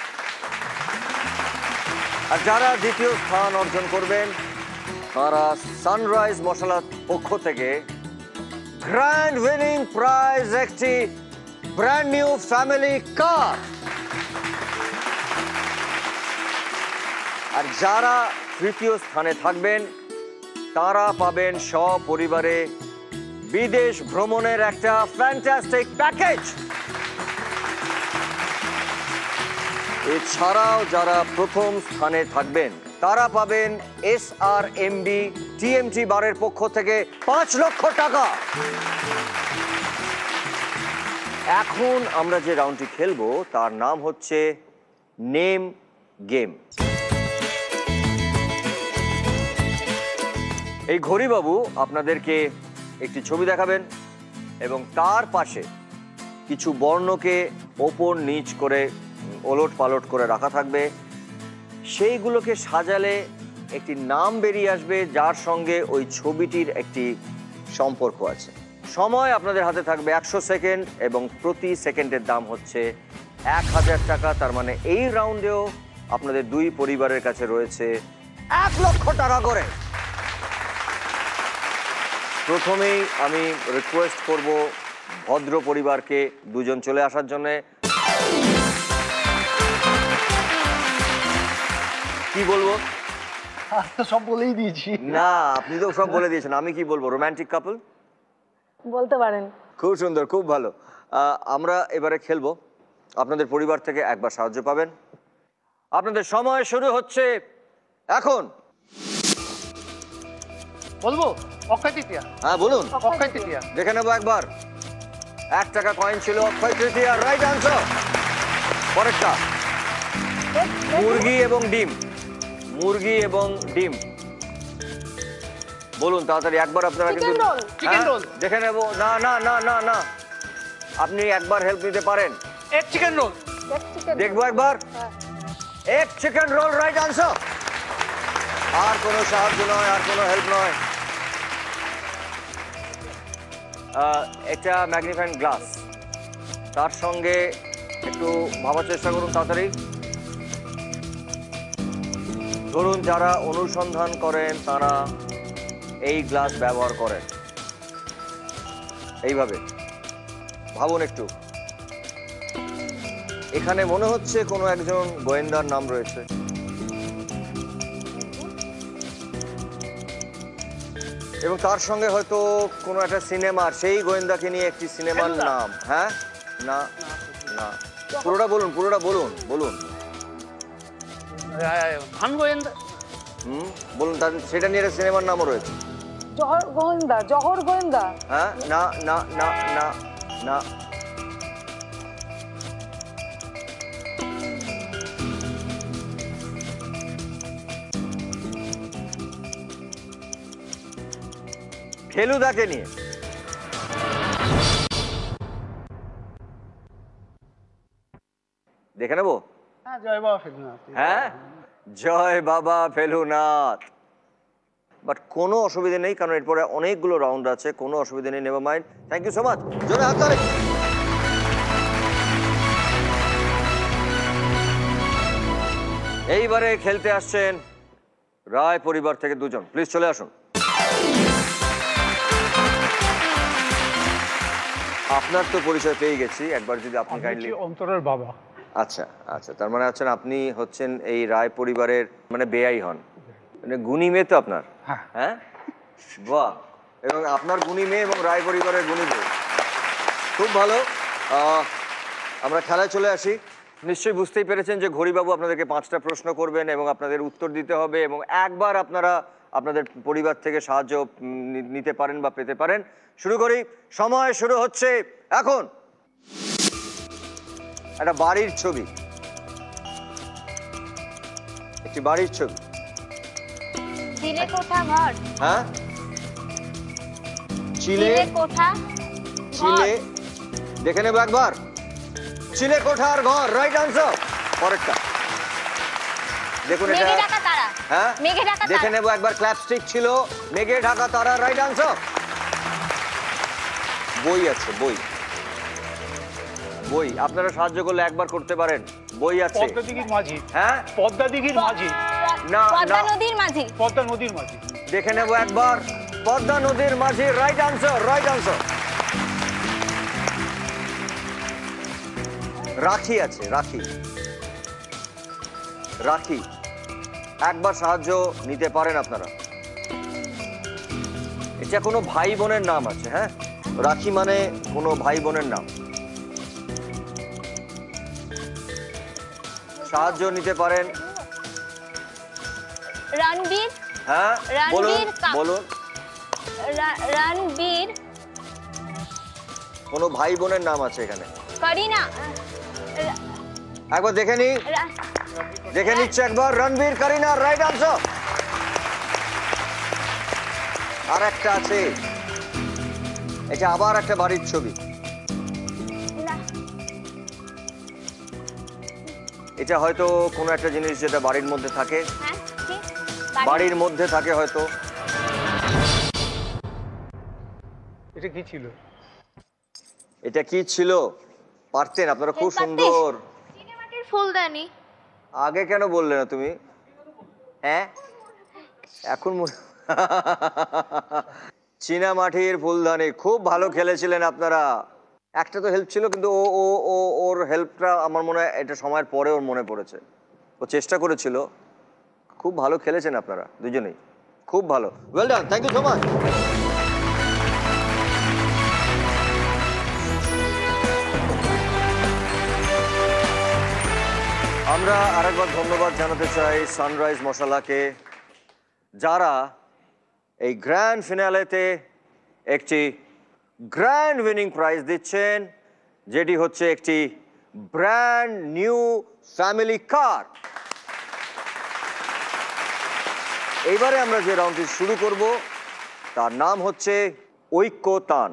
আর যারা দ্বিতীয় স্থান অর্জন করবেন তারা সানরাইজ মশলার পক্ষ থেকে গ্র্যান্ড উইনিং প্রাইজ একটি ব্র্যান্ড নিউ ফ্যামিলি কার আর যারা তৃতীয় স্থানে থাকবেন তারা পাবেন সপরিবারে বিদেশ ভ্রমণের একটা ফ্যান্টাস্টিক প্যাকেজ এছাড়াও যারা প্রথম স্থানে থাকবেন তারা পাবেন S R M B TMT বারের পক্ষ থেকে পাঁচ লক্ষ টাকা এখন আমরা যে রাউন্ডটি খেলবো তার নাম হচ্ছে নেম গেম এই ঘড়িবাবু আপনাদেরকে একটি ছবি দেখাবেন এবং তার পাশে কিছু বর্ণকে ওপর নিচ করে ওলট পালট করে রাখা থাকবে সেইগুলোকে সাজালে একটি নাম বেরিয়ে আসবে যার সঙ্গে ওই ছবিটির একটি সম্পর্ক আছে সময় আপনাদের হাতে থাকবে একশো সেকেন্ড এবং প্রতি সেকেন্ডের দাম হচ্ছে এক হাজার টাকা তার মানে এই রাউন্ডেও আপনাদের দুই পরিবারের কাছে রয়েছে এক লক্ষ টাকা করে প্রথমেই আমি রিকোয়েস্ট করব ভদ্র পরিবারকে দুজন চলে আসার জন্য কি বলবো তো সব বলেই দিয়েছি না আপনি তো সব বলে দিয়েছেন আমি কি বলবো রোমান্টিক কাপল বলতে পারেন খুব সুন্দর খুব ভালো আহ, আমরা এবারে খেলবো আপনাদের পরিবার থেকে একবার সাহায্য পাবেন। আপনাদের সময় শুরু হচ্ছে এখন। বলবো অক্ষয় তৃতীয়া। হ্যাঁ বলুন। অক্ষয় তৃতীয়া। দেখে নেবো একবার। এক টাকা কয়েন ছিল অক্ষয় তৃতীয়া, রাইট আনসার। পরেরটা মুরগি এবং ডিম। মুরগি এবং ডিম বলুন তাড়াতাড়ি একবার আপনারা কিন্তু চিকেন রোল। দেখে নেবো। না না না না না আপনি একবার হেল্প নিতে পারেন। এক চিকেন রোল। দেখবো একবার। এক চিকেন রোল, রাইট আনসার। আর কোনো সাহায্য নয়, আর কোনো হেল্প নয়। একটা ম্যাগনিফাইং গ্লাস, তার সঙ্গে একটু ভাবার চেষ্টা করুন তাড়াতাড়ি। ধরুন যারা অনুসন্ধান করেন তারা এই গ্লাস ব্যবহার করেন এইভাবে। ভাবুন একটু। এখানে মনে হচ্ছে কোনো একজন গোয়েন্দার নাম রয়েছে। এবং তার সঙ্গে হয়তো কোনো একটা সিনেমার, সেই গোয়েন্দাকে নিয়ে একটি সিনেমার নাম। হ্যাঁ না না পুরোটা বলুন, পুরোটা বলুন বলুন। ভান গোয়েন্দা। হুম বলুন, তার সেটা নিয়ে একটা সিনেমার নামও রয়েছে। জহর গোয়েন্দা। জহর গোয়েন্দা। হ্যাঁ না না না না না ফেলুদাকে নিয়ে। দেখে নেবো। হ্যাঁ জয় বাবা ফেলুনাথ। হ্যাঁ জয় বাবা ফেলুনাথ। বাট কোনো অসুবিধা নেই, কারণ এরপরে অনেকগুলো রাউন্ড আছে, কোনো অসুবিধা নেই। Never mind. Thank you so much. জোরে হাত তালি। এইবারে খেলতে আসছেন রায় পরিবার থেকে দুজন। প্লিজ চলে আসুন। আপনার তো পরিচয় পেয়ে গেছি, একবার যদি আপনি কাইন্ডলি। অন্তরের বাবা। আচ্ছা আচ্ছা, তার মানে হচ্ছেন আপনি হচ্ছেন এই রায় পরিবারের মানে বেয়াই হন, মানে গুণী মেয়ে তো আপনার। হ্যাঁ বাহ। এবং আপনার গুণী মেয়ে এবং রায় পরিবারের গুণী মেয়ে, খুব ভালো। আমরা খেলায় চলে আসি। নিশ্চয়ই বুঝতেই পেরেছেন যে ঘড়িবাবু আপনাদেরকে পাঁচটা প্রশ্ন করবেন এবং আপনাদের উত্তর দিতে হবে, এবং একবার আপনারা আপনাদের পরিবার থেকে সাহায্য নিতে পারেন বা পেতে পারেন। শুরু করি, সময় শুরু হচ্ছে এখন। একটা বাড়ির ছবি, একটি বাড়ির ছবি। চিলে কোঠা ঘর। হ্যাঁ চিলে কোঠা চিলে, দেখে নেবো একবার। চিলে কোঠার ঘর, রাইট আনসার। পরেরটা দেখুন, এটা হ্যাঁ দেখে নেবো একবার। ক্ল্যাপস্টিক ছিল, মেঘে ঢাকা তারা, রাইট আনসার। বই আছে, বই বই আপনারা সাহায্য করলে একবার করতে পারেন। বই আছে। পদ্মা দিঘির মাঝি। হ্যাঁ পদ্মা দিঘির মাঝি। না পদ্মা নদীর মাঝি। পদ্মা নদীর মাঝি। দেখে নেবো একবার। পদ্মা নদীর মাঝি, রাইট আনসার, রাইট আনসার। রাখি আছে, রাখি রাখি একবার সাহায্য নিতে পারেন আপনারা। এটা কোনো ভাই বোনের নাম আছে। হ্যাঁ রাখি মানে কোনো ভাই বোনের নাম। সাহায্য নিতে পারেন। রণবীর। হ্যাঁ বলুন বলুন। রণবীর। কোনো ভাই বোনের নাম আছে এখানে। করিনা। একবার দেখে নি, দেখে নিচ্ছে একবার। রণবীর, করিনা, রাইট আনসার। আর একটা আছে, এটা আবার একটা বাড়ির ছবি। এটা হয়তো কোনো একটা জিনিস যেটা বাড়ির মধ্যে থাকে। বাড়ির মধ্যে থাকে হয়তো। এটা কি ছিল? এটা কি ছিল পারতেন আপনারা? খুব সুন্দর। ফুলদানি। আগে কেন বললে না তুমি? হ্যাঁ এখন চীনা মাটির ফুলদানি। খুব ভালো খেলেছিলেন আপনারা। একটা তো হেল্প ছিল, কিন্তু ও ও ও ওর হেল্পটা আমার মনে হয় এটা সময়ের পরে ওর মনে পড়েছে। ও চেষ্টা করেছিল। খুব ভালো খেলেছেন আপনারা দুজনেই, খুব ভালো। Well done, thank you so much. আমরা আরেকবার ধন্যবাদ জানাতে চাই সানরাইজ মশালাকে, যারা এই গ্র্যান্ড ফিনালেতে একটি গ্র্যান্ড উইনিং প্রাইজ দিচ্ছেন, যেটি হচ্ছে একটি ব্র্যান্ড নিউ ফ্যামিলি কার। এইবারে আমরা যে রাউন্ডটি শুরু করব তার নাম হচ্ছে ঐক্যতান।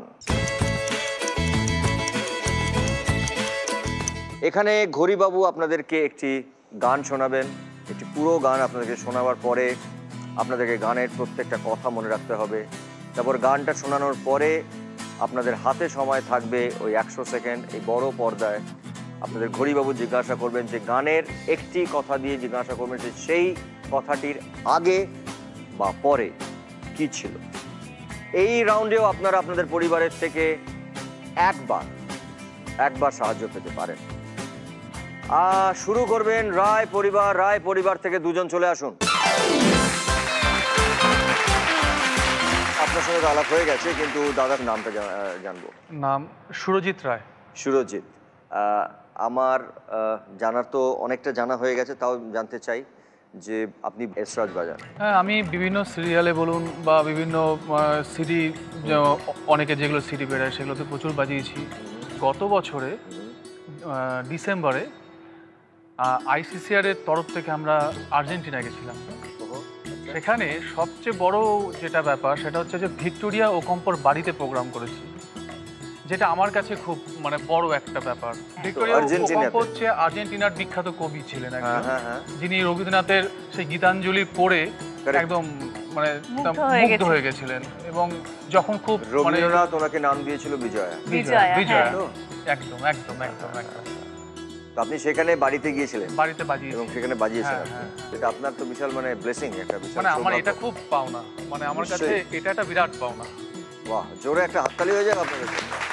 এখানে ঘড়িবাবু আপনাদেরকে একটি গান শোনাবেন। একটি পুরো গান আপনাদেরকে শোনাবার পরে আপনাদেরকে গানের প্রত্যেকটা কথা মনে রাখতে হবে। তারপর গানটা শোনানোর পরে আপনাদের হাতে সময় থাকবে ওই একশো সেকেন্ড। এই বড় পর্দায় আপনাদের ঘড়িবাবু জিজ্ঞাসা করবেন যে গানের একটি কথা দিয়ে জিজ্ঞাসা করবেন যে সেই কথাটির আগে বা পরে কি ছিল। এই রাউন্ডেও আপনারা আপনাদের পরিবারের থেকে একবার একবার সাহায্য পেতে পারেন। শুরু করবেন রায় পরিবার। রায় পরিবার থেকে দুজন চলে আসুন। আপনার সঙ্গে আলাপ হয়ে গেছে, কিন্তু দাদার নামটা জানবো। নাম সুরজিৎ রায়। সুরজিৎ, আমার জানার তো অনেকটা জানা হয়ে গেছে, তাও জানতে চাই যে আপনি এসরাজ বাজান। হ্যাঁ, আমি বিভিন্ন সিরিয়ালে বলুন বা বিভিন্ন সিডি, অনেকে যেগুলো সিডি বেরোয় সেগুলোতে প্রচুর বাজিয়েছি। গত বছরে ডিসেম্বরে আইসিসিআর এর তরফ থেকে আমরা আর্জেন্টিনা গেছিলাম। সেখানে সবচেয়ে বড় যেটা ব্যাপার সেটা হচ্ছে যে ভিক্টোরিয়া ওকম্পোর বাড়িতে প্রোগ্রাম করেছি, যেটা আমার কাছে খুব মানে বড় একটা ব্যাপার। ভিক্টোরিয়া ওকম্পো হচ্ছে আর্জেন্টিনার বিখ্যাত কবি ছিলেন একজন, যিনি রবীন্দ্রনাথের সেই গীতাঞ্জলি পড়ে একদম মানে মুগ্ধ হয়ে গেছিলেন। এবং যখন খুব রবীন্দ্রনাথ ওনাকে নাম দিয়েছিল বিজয়া। বিজয়া, বিজয়া, একদম একদম একদম একদম। আপনি সেখানে বাড়িতে গিয়েছিলেন? বাড়িতে বাজিয়েছি এবং সেখানে বাজিয়েছেন। এটা আপনার তো বিশাল মানে ব্লেসিং, একটা বিশাল মানে আমার এটা খুব পাওনা, মানে আমার কাছে এটা একটা বিরাট পাওনা। বাহ, জোরে একটা হাততালি হয়ে যাক আপনাদের।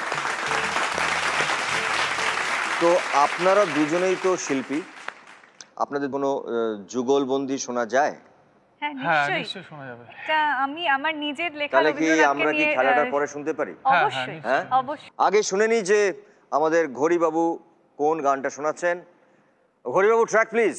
তো আপনারা দুজনেই তো শিল্পী, আপনাদের কোনো যুগলবন্দি শোনা যায়? হ্যাঁ, নিশ্চয়ই শোনা যাবে। এটা আমি আমার নিজের লেখা। তাহলে কি আমরা কি খেলাটার পরে শুনতে পারি? অবশ্যই, হ্যাঁ অবশ্যই। আগে শুনে নিই যে আমাদের ঘড়িবাবু কোন গানটা শোনাচ্ছেন। ঘড়িবাবু, ট্র্যাক প্লিজ।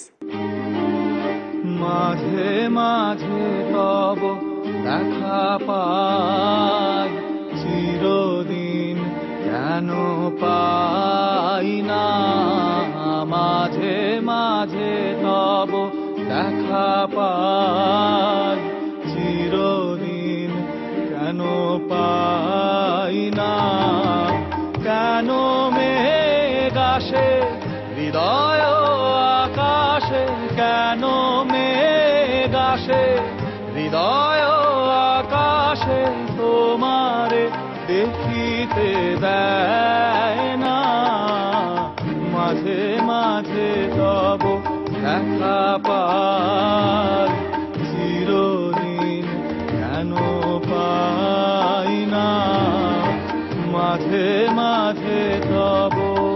মাঝে মাঝে তব দেখা পাই, চিরদিন কেন পাই না। মাঝে মাঝে তব দেখা পাই, চিরদিন কেন পাই না। কেন মেঘ আসে হৃদয় আকাশে, কেন মেঘ আসে হৃদয় আকাশে, তোমারে দেখিতে দেয় না। মাঝে মাঝে তব দেখা পাই, চিরদিন কেন পাই না। মাঝে মাঝে তব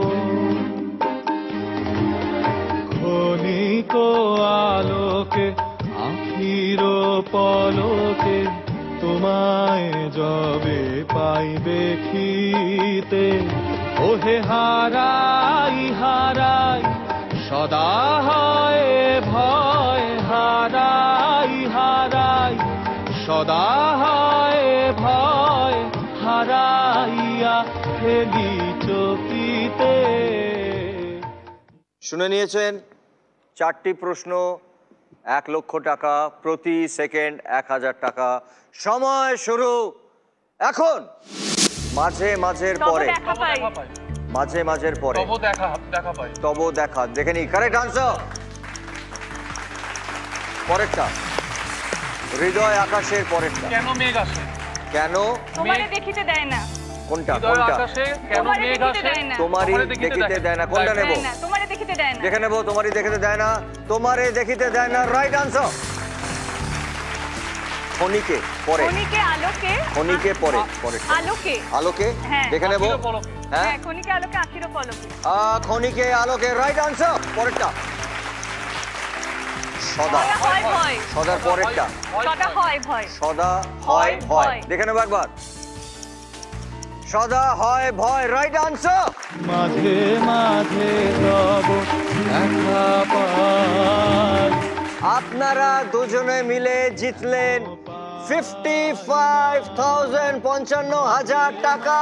ক্ষণিক আলোকে আখির পলকে, তোমায় যবে পাই দেখিতে। ওহে হারাই হারাই সদা হয় ভয়, হারাই হারাই সদা হয় ভয়, হারাইয়া ফেলি চকিতে। শুনে নিয়েছেন চারটি প্রশ্ন, এক লক্ষ টাকা, প্রতি সেকেন্ড এক হাজার টাকা। সময় শুরু এখন। মাঝে মাঝের পরে, মাঝে মাঝের পরে তব দেখা। দেখে নি কারেক্ট আনসার। পরেরটা হৃদয় আকাশের পরেরটা। কেন মেঘ আসে, কেন তোমারে দেখিতে দেয় না। কোনটা কোনটা? কেন মেঘ আসে তোমারই দেখিতে দেয় না। কোনটা নেব? তোমারে দেখিতে দেয় না। দেখে নেব। তোমারই দেখিতে দেয় না, তোমারে দেখিতে দেয় না, রাইট আনসার। ক্ষণিকে পরে, ক্ষণিকে আলোকে, ক্ষণিকে পরে পরে আলোকে আলোকে দেখে নেব। হ্যাঁ, ক্ষণিকে আলোকে আখির পলকে। আ ক্ষণিকে আলোকে, রাইট আনসার। পরেরটা সদা হয় ভয়। সদার পরেরটা সদা হয় ভয়। সদা হয় ভয়। দেখে নেব একবার। সদা হয় ভয়, রাইট আনসার। মাঝে মাঝে তব দেখা পাই। আপনারা দুজনে মিলে জিতলেন ফিফটি ফাইভ থাউজেন্ড, পঞ্চান্ন হাজার টাকা।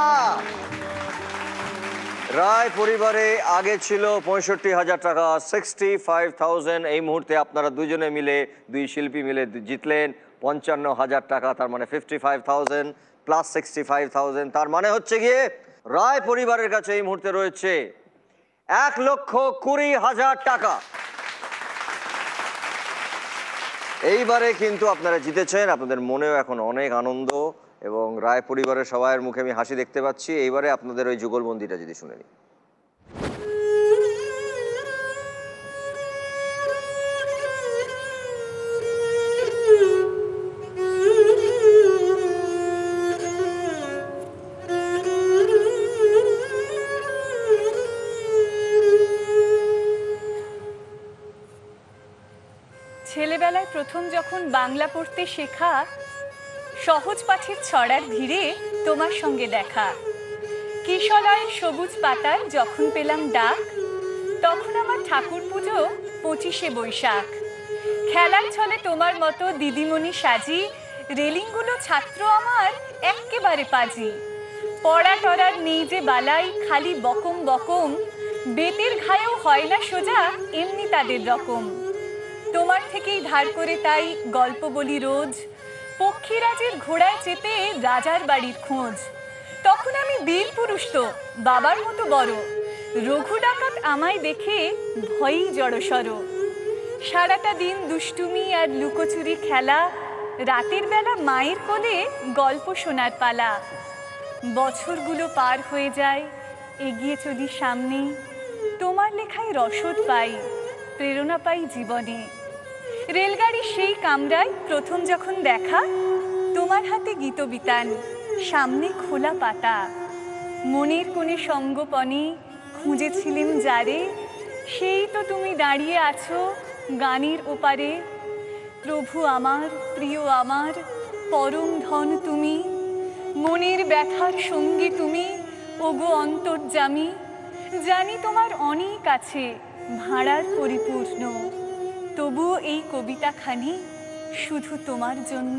রায় পরিবারে আগে ছিল পঁয়ষট্টি হাজার টাকা, সিক্সটি ফাইভ থাউজেন্ড। এই মুহূর্তে আপনারা দুজনে মিলে, দুই শিল্পী মিলে জিতলেন পঞ্চান্ন হাজার টাকা। তার মানে fifty five thousand plus sixty five thousand, তার মানে হচ্ছে গিয়ে রায় পরিবারের কাছে এই মুহূর্তে রয়েছে এক লক্ষ কুড়ি হাজার টাকা। এইবারে কিন্তু আপনারা জিতেছেন, আপনাদের মনেও এখন অনেক আনন্দ এবং রায় পরিবারের সবাইয়ের মুখে আমি হাসি দেখতে পাচ্ছি। এইবারে আপনাদের ওই যুগলবন্দিটা যদি শুনে নিই। ছেলেবেলায় প্রথম যখন বাংলা পড়তে শেখা, সহজ পাঠের ছড়ার ভিড়ে তোমার সঙ্গে দেখা, কিশলয়ের সবুজ পাতায় যখন পেলাম ডাক, তখন আমার ঠাকুর পুজো পঁচিশে বৈশাখ। খেলার ছলে তোমার মতো দিদিমণি সাজি, রেলিংগুলো ছাত্র আমার এক্কেবারে পাজি। পড়া টরার নেই যে বালাই, খালি বকম বকম, বেতের ঘায়েও হয় না সোজা এমনি তাদের রকম। তোমার থেকেই ধার করে তাই গল্প বলি রোজ, পক্ষীরাজের ঘোড়ায় চেপে রাজার বাড়ির খোঁজ। তখন আমি বীর পুরুষ তো বাবার মতো বড়, রঘু ডাকাত আমায় দেখে ভয়ই জড়সড়। সারাটা দিন দুষ্টুমি আর লুকোচুরি খেলা, রাতের বেলা মায়ের কোলে গল্প শোনার পালা। বছরগুলো পার হয়ে যায়, এগিয়ে চলি সামনে, তোমার লেখায় রসদ পাই, প্রেরণা পাই জীবনে। রেলগাড়ি সেই কামরায় প্রথম যখন দেখা, তোমার হাতে গীতবিতান, সামনে খোলা পাতা। মনের কোণে সঙ্গপনে খুঁজেছিলেম যারে, সেই তো তুমি দাঁড়িয়ে আছো গানের ওপারে। প্রভু আমার, প্রিয় আমার, পরম ধন তুমি, মনের ব্যথার সঙ্গী তুমি, ওগো অন্তর্যামী। জানি তোমার অনেক আছে ভাড়ার পরিপূর্ণ, তবুও এই কবিতাখানি শুধু তোমার জন্য।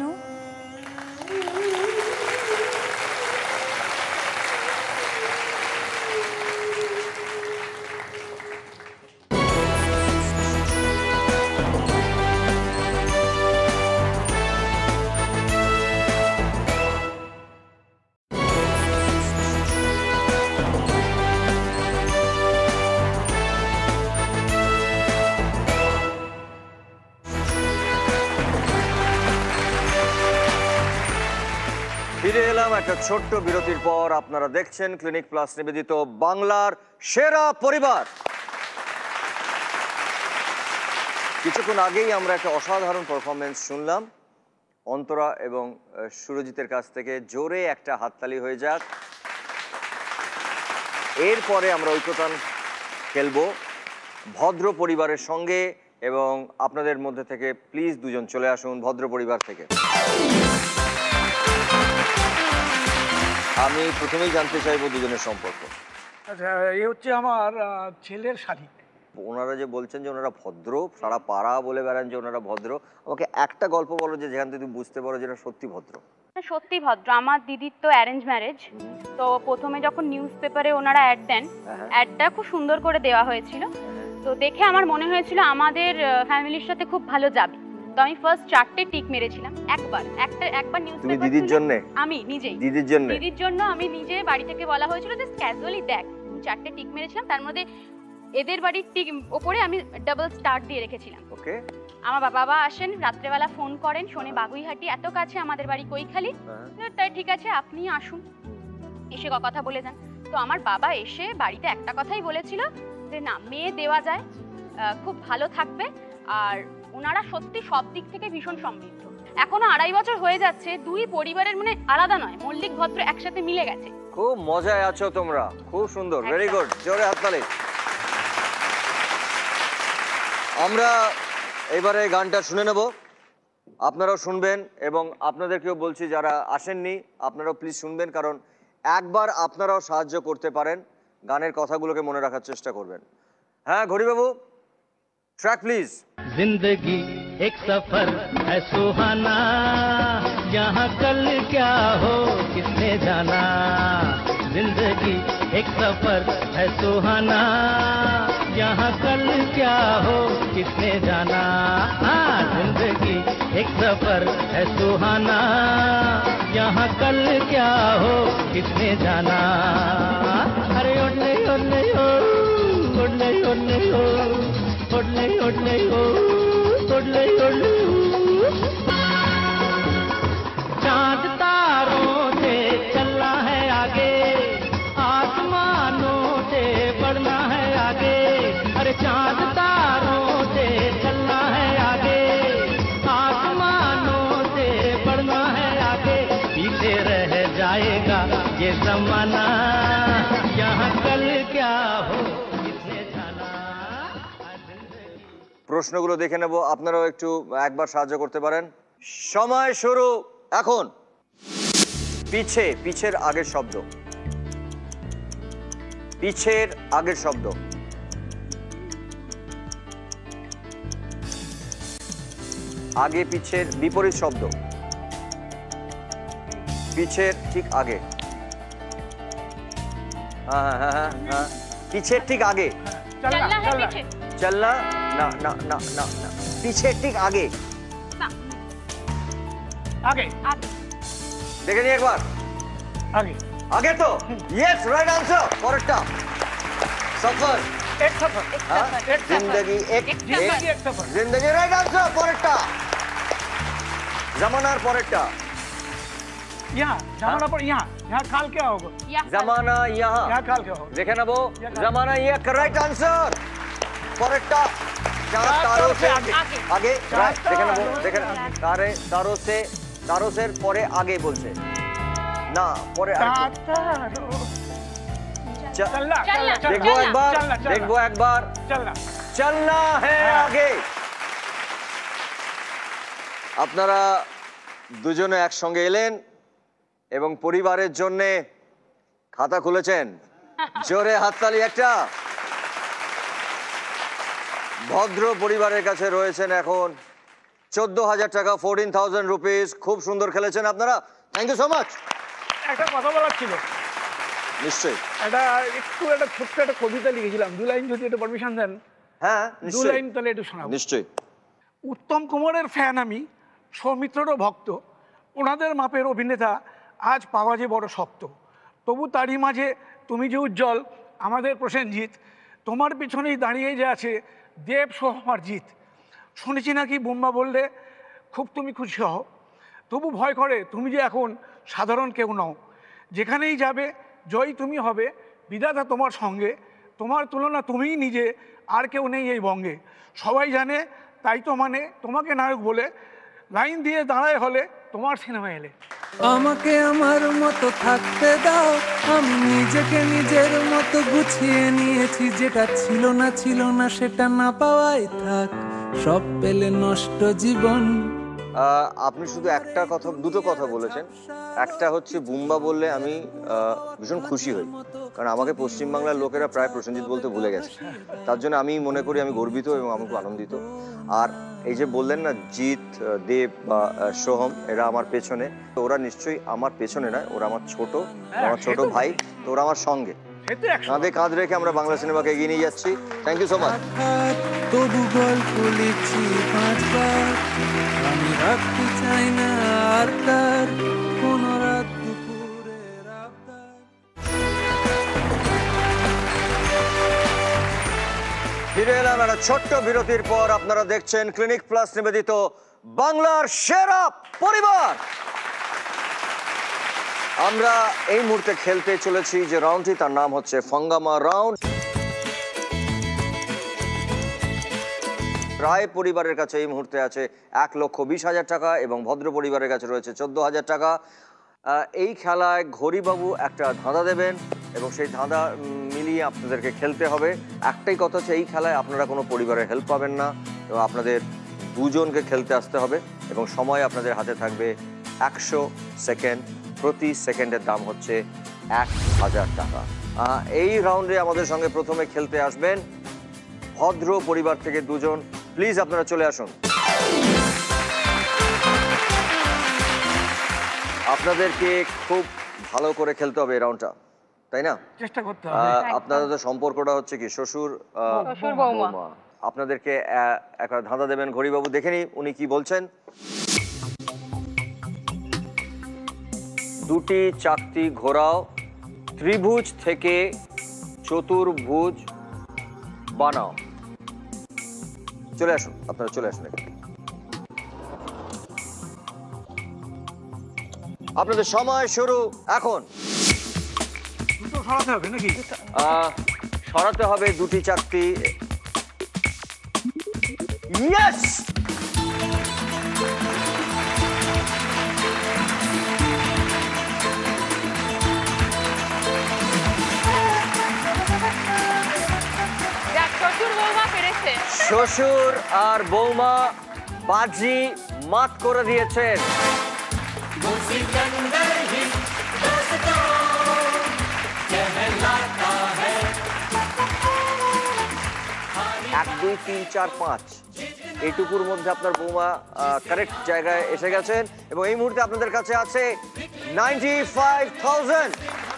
ফিরে এলাম একটা ছোট্ট বিরতির পর। আপনারা দেখছেন ক্লিনিক প্লাস নিবেদিত বাংলার সেরা পরিবার। কিছুক্ষণ আগেই আমরা একটা অসাধারণ পারফরমেন্স শুনলাম অন্তরা এবং সুরজিতের কাছ থেকে। জোরে একটা হাততালি হয়ে যাক। এরপরে আমরা ঐক্যতান খেলবো ভদ্র পরিবারের সঙ্গে, এবং আপনাদের মধ্যে থেকে প্লিজ দুজন চলে আসুন ভদ্র পরিবার থেকে। আমি প্রথমেই জানতে চাইবো দুজনের সম্পর্ক। আচ্ছা, এই হচ্ছে আমার ছেলের শাড়ি। ওনারা যে বলছেন যে ওনারা ভদ্র, সারা পাড়া বলে বেড়ান যে ওনারা ভদ্র, আমাকে একটা গল্প বলো যে যেখান থেকে তুমি বুঝতে পারো যেটা সত্যি ভদ্র। সত্যি ভদ্র। আমার দিদির তো অ্যারেঞ্জ ম্যারেজ, তো প্রথমে যখন নিউজ পেপারে ওনারা অ্যাড দেন, অ্যাডটা খুব সুন্দর করে দেওয়া হয়েছিল, তো দেখে আমার মনে হয়েছিল আমাদের ফ্যামিলির সাথে খুব ভালো যাবে। তো আমি ফার্স্ট চারটে টিক মেরেছিলাম একবার, একটা একবার নিউজ পেপার। তুমি দিদির জন্য? আমি নিজেই দিদির জন্য দিদির জন্য আমি নিজে বাড়ি থেকে বলা হয়েছিল যে ক্যাজুয়ালি দেখ, চারটে টিক মেরেছিলাম, তার মধ্যে এদের বাড়ির টিক ওপরে আমি ডাবল স্টার দিয়ে রেখেছিলাম। ওকে। আমার বাবা আসেন রাত্রেবেলা, ফোন করেন, শোনে বাগুইহাটি, এত কাছে আমাদের বাড়ি কৈখালি, তাই ঠিক আছে আপনি আসুন, এসে কথা বলে যান। তো আমার বাবা এসে বাড়িতে একটা কথাই বলেছিল যে না, মেয়ে দেওয়া যায়, খুব ভালো থাকবে, আর ওনারা সত্যি সব দিক থেকে ভীষণ সমৃদ্ধ। এখনো আড়াই বছর হয়ে যাচ্ছে, দুই পরিবারের মানে আলাদা নয়, মল্লিক ভদ্র একসাথে মিলে গেছে। খুব মজায় আছো তোমরা, খুব সুন্দর, ভেরি গুড, জোরে হাততালি। আমরা এবারে গানটা শুনে নেব, আপনারাও শুনবেন, এবং আপনাদেরকেও বলছি যারা আসেননি আপনারাও প্লিজ শুনবেন, কারণ একবার আপনারাও সাহায্য করতে পারেন, গানের কথাগুলোকে মনে রাখার চেষ্টা করবেন। হ্যাঁ ঘড়িবাবু, ট্র্যাক প্লিজ। जिंदगी एक सफर है सुहाना, यहाँ कल क्या हो किसने जाना। जिंदगी एक सफर है सुहाना, यहाँ कल क्या हो किसने जाना। हाँ जिंदगी एक सफर है सुहाना, यहाँ कल क्या हो किसने जाना। अरे ओले ओले ओ ओले ओले ओ ओले ओले ओ ओले ओले ओ। चांद तारों से चलना है आगे, आसमानों से बढ़ना है आगे। अरे चांद तारों से चलना है आगे, आसमानों से बढ़ना है आगे। पीछे रह जाएगा ये जमाना, यहाँ कल क्या हो किसने जाना। প্রশ্নগুলো দেখে নেব, আপনারাও একটু একবার সাহায্য করতে পারেন। সময় শুরু এখন। পিছে, পিছের আগের শব্দ, পিছের আগের শব্দ। আগে পিছের বিপরীত শব্দ, পিছের ঠিক আগে। হ্যাঁ হ্যাঁ হ্যাঁ হ্যাঁ, পিছের ঠিক আগে। চলনা না না না না না, পিছের ঠিক আগে। আগে দেখে নি একবার। আগে আগে তো ইয়েস, রাইট आंसर। পরেরটা সফর, এক সফর, হ্যাঁ জিंदगी एक जिंदगी एक सफर, जिंदगी রাইট आंसर। পরেরটা জামানার পরেরটা यहाँ जमाना पर यहाँ यहाँ काल क्या होगा। জামানা यहाँ यहाँ काल क्या होगा। দেখে নেবো। জামানা ইয়ে রাইট आंसर। পরেরটা চার তারো সে আগে, রাইট দেখে নেবো। দেখে তারে তারো সে, তারো সের পরে আগে বলছে না, পরে দেখবো একবার, দেখবো একবার। चलना চলনা হ্যাঁ আগে। আপনারা দুজনে একসঙ্গে এলেন এবং পরিবারের জন্য খাতা খুলেছেন। জোরে হাততালি একটা। ভদ্র পরিবারের কাছে রয়েছেন এখন চোদ্দ হাজার টাকা, ফোরটিন থাউজেন্ড রুপিস। খুব সুন্দর খেলেছেন আপনারা, থ্যাংক ইউ সো মাচ। একটা কথা বলার ছিল। নিশ্চয়ই এটা একটু একটা ছোট্ট একটা কবিতা লিখেছিলাম, দু লাইন যদি একটু পারমিশন দেন। হ্যাঁ দু লাইন তাহলে একটু শোনাবো। নিশ্চয়ই। উত্তম কুমারের ফ্যান আমি, সৌমিত্ররও ভক্ত। ওনাদের মাপের অভিনেতা আজ পাওয়া যে বড় শক্ত। তবু তারই মাঝে তুমি যে উজ্জ্বল আমাদের প্রসেনজিৎ, তোমার পিছনেই দাঁড়িয়ে যে আছে দেব সোহমার জিৎ। শুনেছি নাকি বুম্বা বললে খুব তুমি খুশি হও, তবু ভয় করে তুমি যে এখন সাধারণ কেউ নও। যেখানেই যাবে জয় তুমি হবে, বিধাতা তোমার সঙ্গে। তোমার তুলনা তুমিই নিজে, আর কেউ নেই এই বঙ্গে। সবাই জানে তাই তো মানে তোমাকে নায়ক বলে, লাইন দিয়ে দাঁড়ায় হলে তোমার সিনেমা এলে। আমাকে আমার মতো থাকতে দাও, আমি নিজেকে নিজের মতো গুছিয়ে নিয়েছি। যেটা ছিল না ছিল না সেটা না পাওয়াই থাক, সব পেলে নষ্ট জীবন। আপনি শুধু একটা কথা, দুটো কথা বলেছেন। একটা হচ্ছে বুম্বা বললে আমি ভীষণ খুশি হই, কারণ আমাকে পশ্চিমবাংলার লোকেরা প্রায় প্রসেনজিৎ বলতে ভুলে গেছে। তার জন্য আমি মনে করি আমি গর্বিত এবং আমি খুব আনন্দিত। আর এই যে বললেন না জিৎ, দেব বা সোহম, এরা আমার পেছনে, তো ওরা নিশ্চয়ই আমার পেছনে নয়, ওরা আমার ছোট, আমার ছোট ভাই, তো ওরা আমার সঙ্গে। কাঁধে কাঁধ রেখে আমরা বাংলা সিনেমাকে এগিয়ে নিয়ে যাচ্ছি। Thank you so much. তবু গল্প লিখছি পাঁচবার, আমি রাখতে চাই না আর তার কোন রাত দুপুরের আবদার। ফিরে এলাম একটা ছোট্ট বিরতির পর। আপনারা দেখছেন ক্লিনিক প্লাস নিবেদিত বাংলার সেরা পরিবার। আমরা এই মুহূর্তে খেলতে চলেছি যে রাউন্ডটি, তার নাম হচ্ছে ফাঙ্গামা রাউন্ড। রায় পরিবারের কাছে এই মুহূর্তে আছে এক লক্ষ বিশ হাজার টাকা এবং ভদ্র পরিবারের কাছে রয়েছে চোদ্দ হাজার টাকা। এই খেলায় ঘড়িবাবু একটা ধাঁধা দেবেন এবং সেই ধাঁধা মিলিয়ে আপনাদেরকে খেলতে হবে। একটাই কথা হচ্ছে, এই খেলায় আপনারা কোনো পরিবারের হেল্প পাবেন না এবং আপনাদের দুজনকে খেলতে আসতে হবে এবং সময় আপনাদের হাতে থাকবে একশো সেকেন্ড। প্রতি সেকেন্ডের দাম হচ্ছে এক হাজার টাকা। এই রাউন্ডে আমাদের সঙ্গে প্রথমে খেলতে আসবেন ভদ্র পরিবার থেকে দুজন। প্লিজ আপনারা চলে আসুন। আপনাদেরকে খুব ভালো করে খেলতে হবে এই রাউন্ডটা, তাই না? চেষ্টা করতে হবে। আপনাদের তো সম্পর্কটা হচ্ছে কি শ্বশুর বৌমা। আপনাদেরকে একটা ধাঁধা দেবেন ঘড়িবাবু, দেখে নি উনি কি বলছেন। দুটি চাকতি ঘোরাও, ত্রিভুজ থেকে চতুর্ভুজ বানাও। চলে আসুন, আপনারা চলে আসুন এখানে। আপনাদের সময় শুরু এখন। দুটো সরাতে হবে নাকি? সরাতে হবে দুটি চাকতি। ইয়েস! শ্বশুর আর বৌমা বাজি মাত করে দিয়েছেন। এক দুই তিন চার পাঁচ এইটুকুর মধ্যে আপনার বৌমা কারেক্ট জায়গায় এসে গেছেন এবং এই মুহূর্তে আপনাদের কাছে আছে নাইনটি ফাইভ থাউজেন্ড।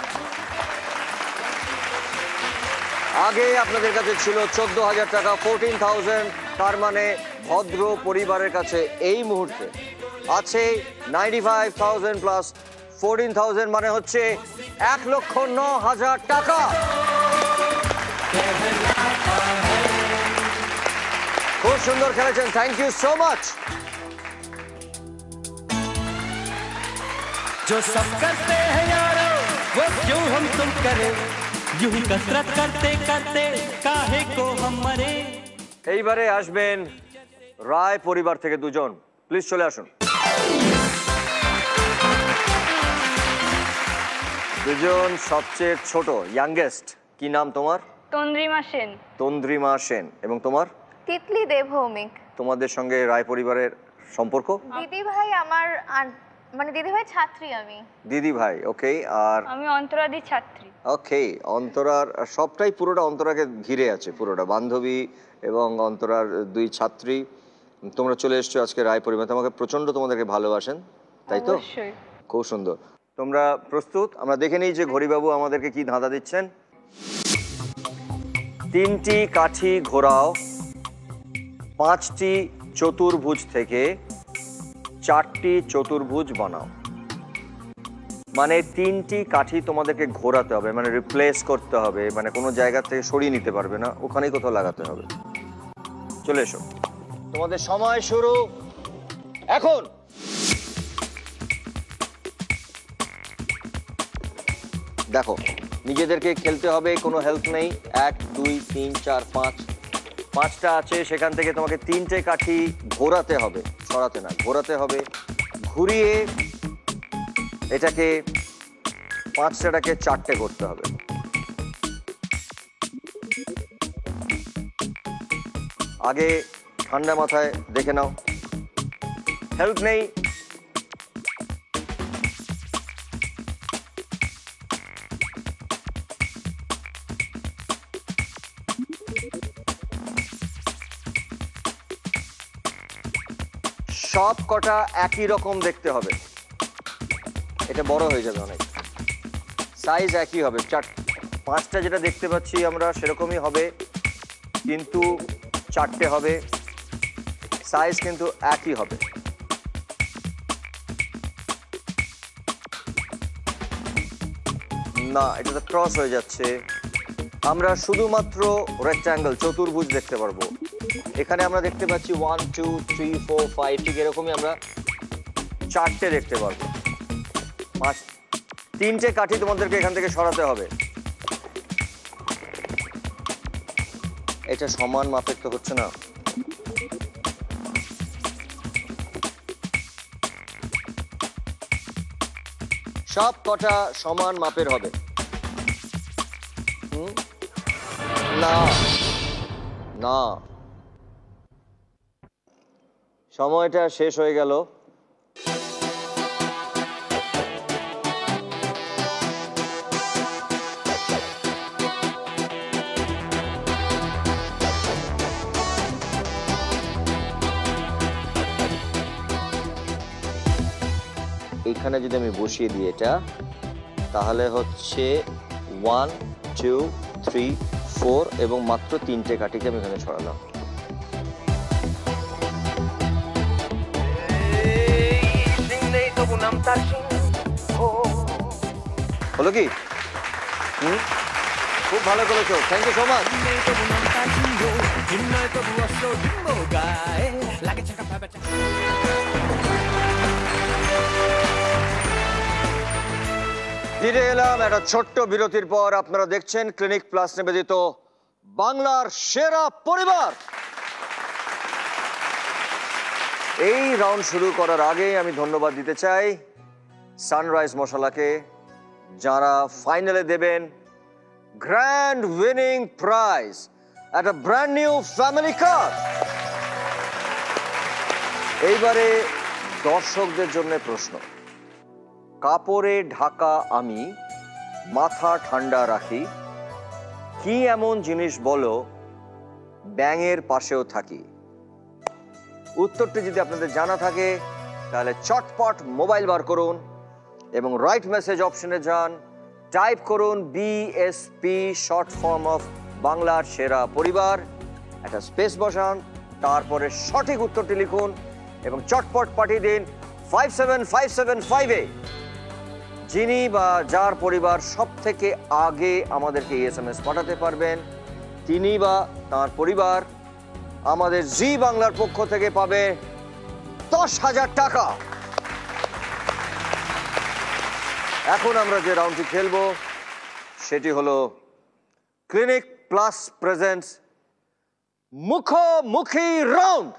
আগে আপনাদের কাছে ছিল চোদ্দ হাজার টাকা, ফোরটিন থাউজেন্ড। তার মানে ভদ্র পরিবারের কাছে এই মুহূর্তে আছে ninety five thousand plus fourteen thousand, মানে হচ্ছে এক লক্ষ ন হাজার টাকা। খুব সুন্দর খেলেছেন, থ্যাংক ইউ সো মাচ। जो सब करते हैं यारो वो क्यों हम तुम करें, यूं ही कसरत करते करते काहे को हम मरे। এইবারে আসবেন রায় পরিবার থেকে দুজন, প্লিজ চলে আসুন। দুজন সবচেয়ে ছোট, ইয়াংগেস্ট। কি নাম তোমার? তন্দ্রিমা সেন। তন্দ্রিমা সেন। এবং তোমার? তিতলি দেব ভৌমিক। তোমাদের সঙ্গে রায় পরিবারের সম্পর্ক? দিদি ভাই আমার, মানে দিদি ভাই ছাত্রী আমি। দিদি ভাই, ওকে। আর আমি অন্তরাদি ছাত্রী। ওকে, অন্তরার সবটাই পুরোটা অন্তরাকে ঘিরে আছে, পুরোটা বান্ধবী এবং অন্তরার দুই ছাত্রী। তোমরা চলে এসছো আজকে রায় পরিবার, তোমাকে প্রচন্ড তোমাদেরকে ভালোবাসেন, তাই তো? অবশ্যই। খুব সুন্দর। তোমরা প্রস্তুত? আমরা দেখে নিই যে ঘড়িবাবু আমাদেরকে কি ধাঁধা দিচ্ছেন। তিনটি কাঠি ঘোরাও, পাঁচটি চতুর্ভুজ থেকে চারটি চতুর্ভুজ বানাও। মানে তিনটি কাঠি তোমাদেরকে ঘোরাতে হবে, মানে রিপ্লেস করতে হবে, মানে কোনো জায়গা থেকে সরিয়ে নিতে পারবে না, ওখানেই কোথাও লাগাতে হবে। চলে এসো, তোমাদের সময় শুরু এখন। দেখো, নিজেদেরকে খেলতে হবে, কোনো হেল্প নেই। এক দুই তিন চার পাঁচ, পাঁচটা আছে, সেখান থেকে তোমাকে তিনটে কাঠি ঘোরাতে হবে, সরাতে না, ঘোরাতে হবে। ঘুরিয়ে এটাকে পাঁচটাটাকে চারটে করতে হবে। আগে ঠান্ডা মাথায় দেখে নাও, হেল্প নেই। সব কটা একই রকম দেখতে হবে, এটা বড় হয়ে যাবে অনেক, সাইজ একই হবে। চার পাঁচটা যেটা দেখতে পাচ্ছি আমরা সেরকমই হবে, কিন্তু চারটে হবে, সাইজ কিন্তু একই হবে। না, এটা তো ক্রস হয়ে যাচ্ছে। আমরা শুধুমাত্র রেক্ট্যাঙ্গেল, চতুর্ভুজ দেখতে পারবো। এখানে আমরা দেখতে পাচ্ছি one two three four five, ঠিক এরকমই আমরা চারটে দেখতে পারবো। পাঁচ তিনটে কাঠি তোমাদেরকে এখান থেকে সরাতে হবে। এটা সমান মাপের তো হচ্ছে না। সব কটা সমান মাপের হবে। হুম, না না, সময়টা শেষ হয়ে গেল। এইখানে যদি আমি বসিয়ে দিই এটা, তাহলে হচ্ছে ওয়ান টু থ্রি ফোর এবং মাত্র তিনটে কাঠিকে আমি এখানে ছড়ালাম। হলো কি? হুম, খুব ভালো করেছো, থ্যাংক ইউ সো মাচ। ফিরে এলাম একটা ছোট্ট বিরতির পর। আপনারা দেখছেন ক্লিনিক প্লাস নিবেদিত বাংলার সেরা পরিবার। এই রাউন্ড শুরু করার আগে আমি ধন্যবাদ দিতে চাই সানরাইজ মশলাকে, যারা ফাইনালে দেবেন গ্র্যান্ড উইনিং প্রাইজ, একটা ব্র্যান্ড নিউ ফ্যামিলি কার। এইবারে দর্শকদের জন্য প্রশ্ন, কাপড়ে ঢাকা আমি মাথা ঠান্ডা রাখি, কি এমন জিনিস বলো ব্যাঙের পাশেও থাকি? উত্তরটি যদি আপনাদের জানা থাকে তাহলে চটপট মোবাইল বার করুন এবং রাইট মেসেজ অপশনে যান, টাইপ করুন বিএসপি শর্ট ফর্ম অফ বাংলার সেরা পরিবার, একটা স্পেস বসান, তারপরে সঠিক উত্তরটি লিখুন এবং চটপট পাঠিয়ে দিন ফাইভ সেভেন ফাইভ সেভেন ফাইভে। যিনি বা যার পরিবার সব থেকে আগে আমাদেরকে এস এম এস পাঠাতে পারবেন, তিনি বা তার পরিবার আমাদের জি বাংলার পক্ষ থেকে পাবে দশ হাজার টাকা। এখন আমরা যে রাউন্ডটি খেলবো সেটি হলো ক্লিনিক প্লাস প্রেজেন্টস মুখোমুখি রাউন্ড।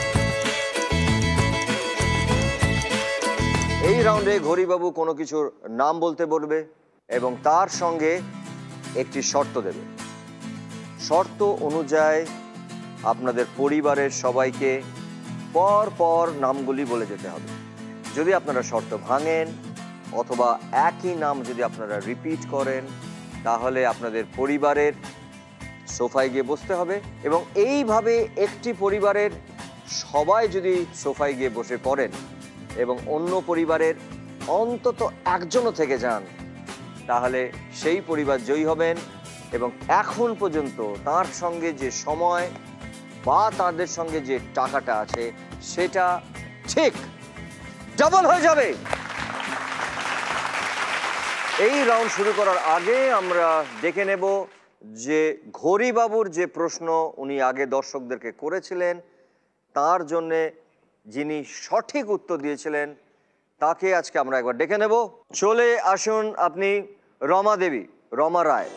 এই রাউন্ডে ঘড়িবাবু কোনো কিছুর নাম বলতে বলবে এবং তার সঙ্গে একটি শর্ত দেবে। শর্ত অনুযায়ী আপনাদের পরিবারের সবাইকে পর পর নামগুলি বলে যেতে হবে। যদি আপনারা শর্ত ভাঙেন অথবা একই নাম যদি আপনারা রিপিট করেন, তাহলে আপনাদের পরিবারের সোফায় গিয়ে বসতে হবে এবং এইভাবে একটি পরিবারের সবাই যদি সোফায় গিয়ে বসে পড়েন এবং অন্য পরিবারের অন্তত একজনও থেকে যান, তাহলে সেই পরিবার জয়ী হবেন এবং এখন পর্যন্ত তার সঙ্গে যে সময় বা তাদের সঙ্গে যে টাকাটা আছে সেটা ঠিক ডাবল হয়ে যাবে। এই রাউন্ড শুরু করার আগে আমরা দেখে নেব যে ঘড়িবাবুর যে প্রশ্ন উনি আগে দর্শকদেরকে করেছিলেন, তার জন্যে যিনি সঠিক উত্তর দিয়েছিলেন তাকে আজকে আমরা একবার ডেকে নেব। চলে আসুন আপনি রমা দেবী, রমা রায়।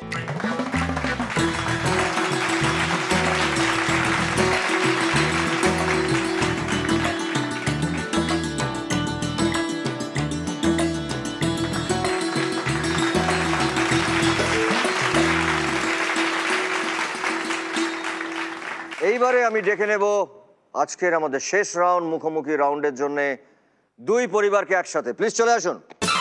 এইবারে আমি ডেকে নেব আজকের আমাদের শেষ রাউন্ড মুখোমুখি রাউন্ডের জন্য দুই পরিবারকে একসাথে। প্লিজ চলে আসুন।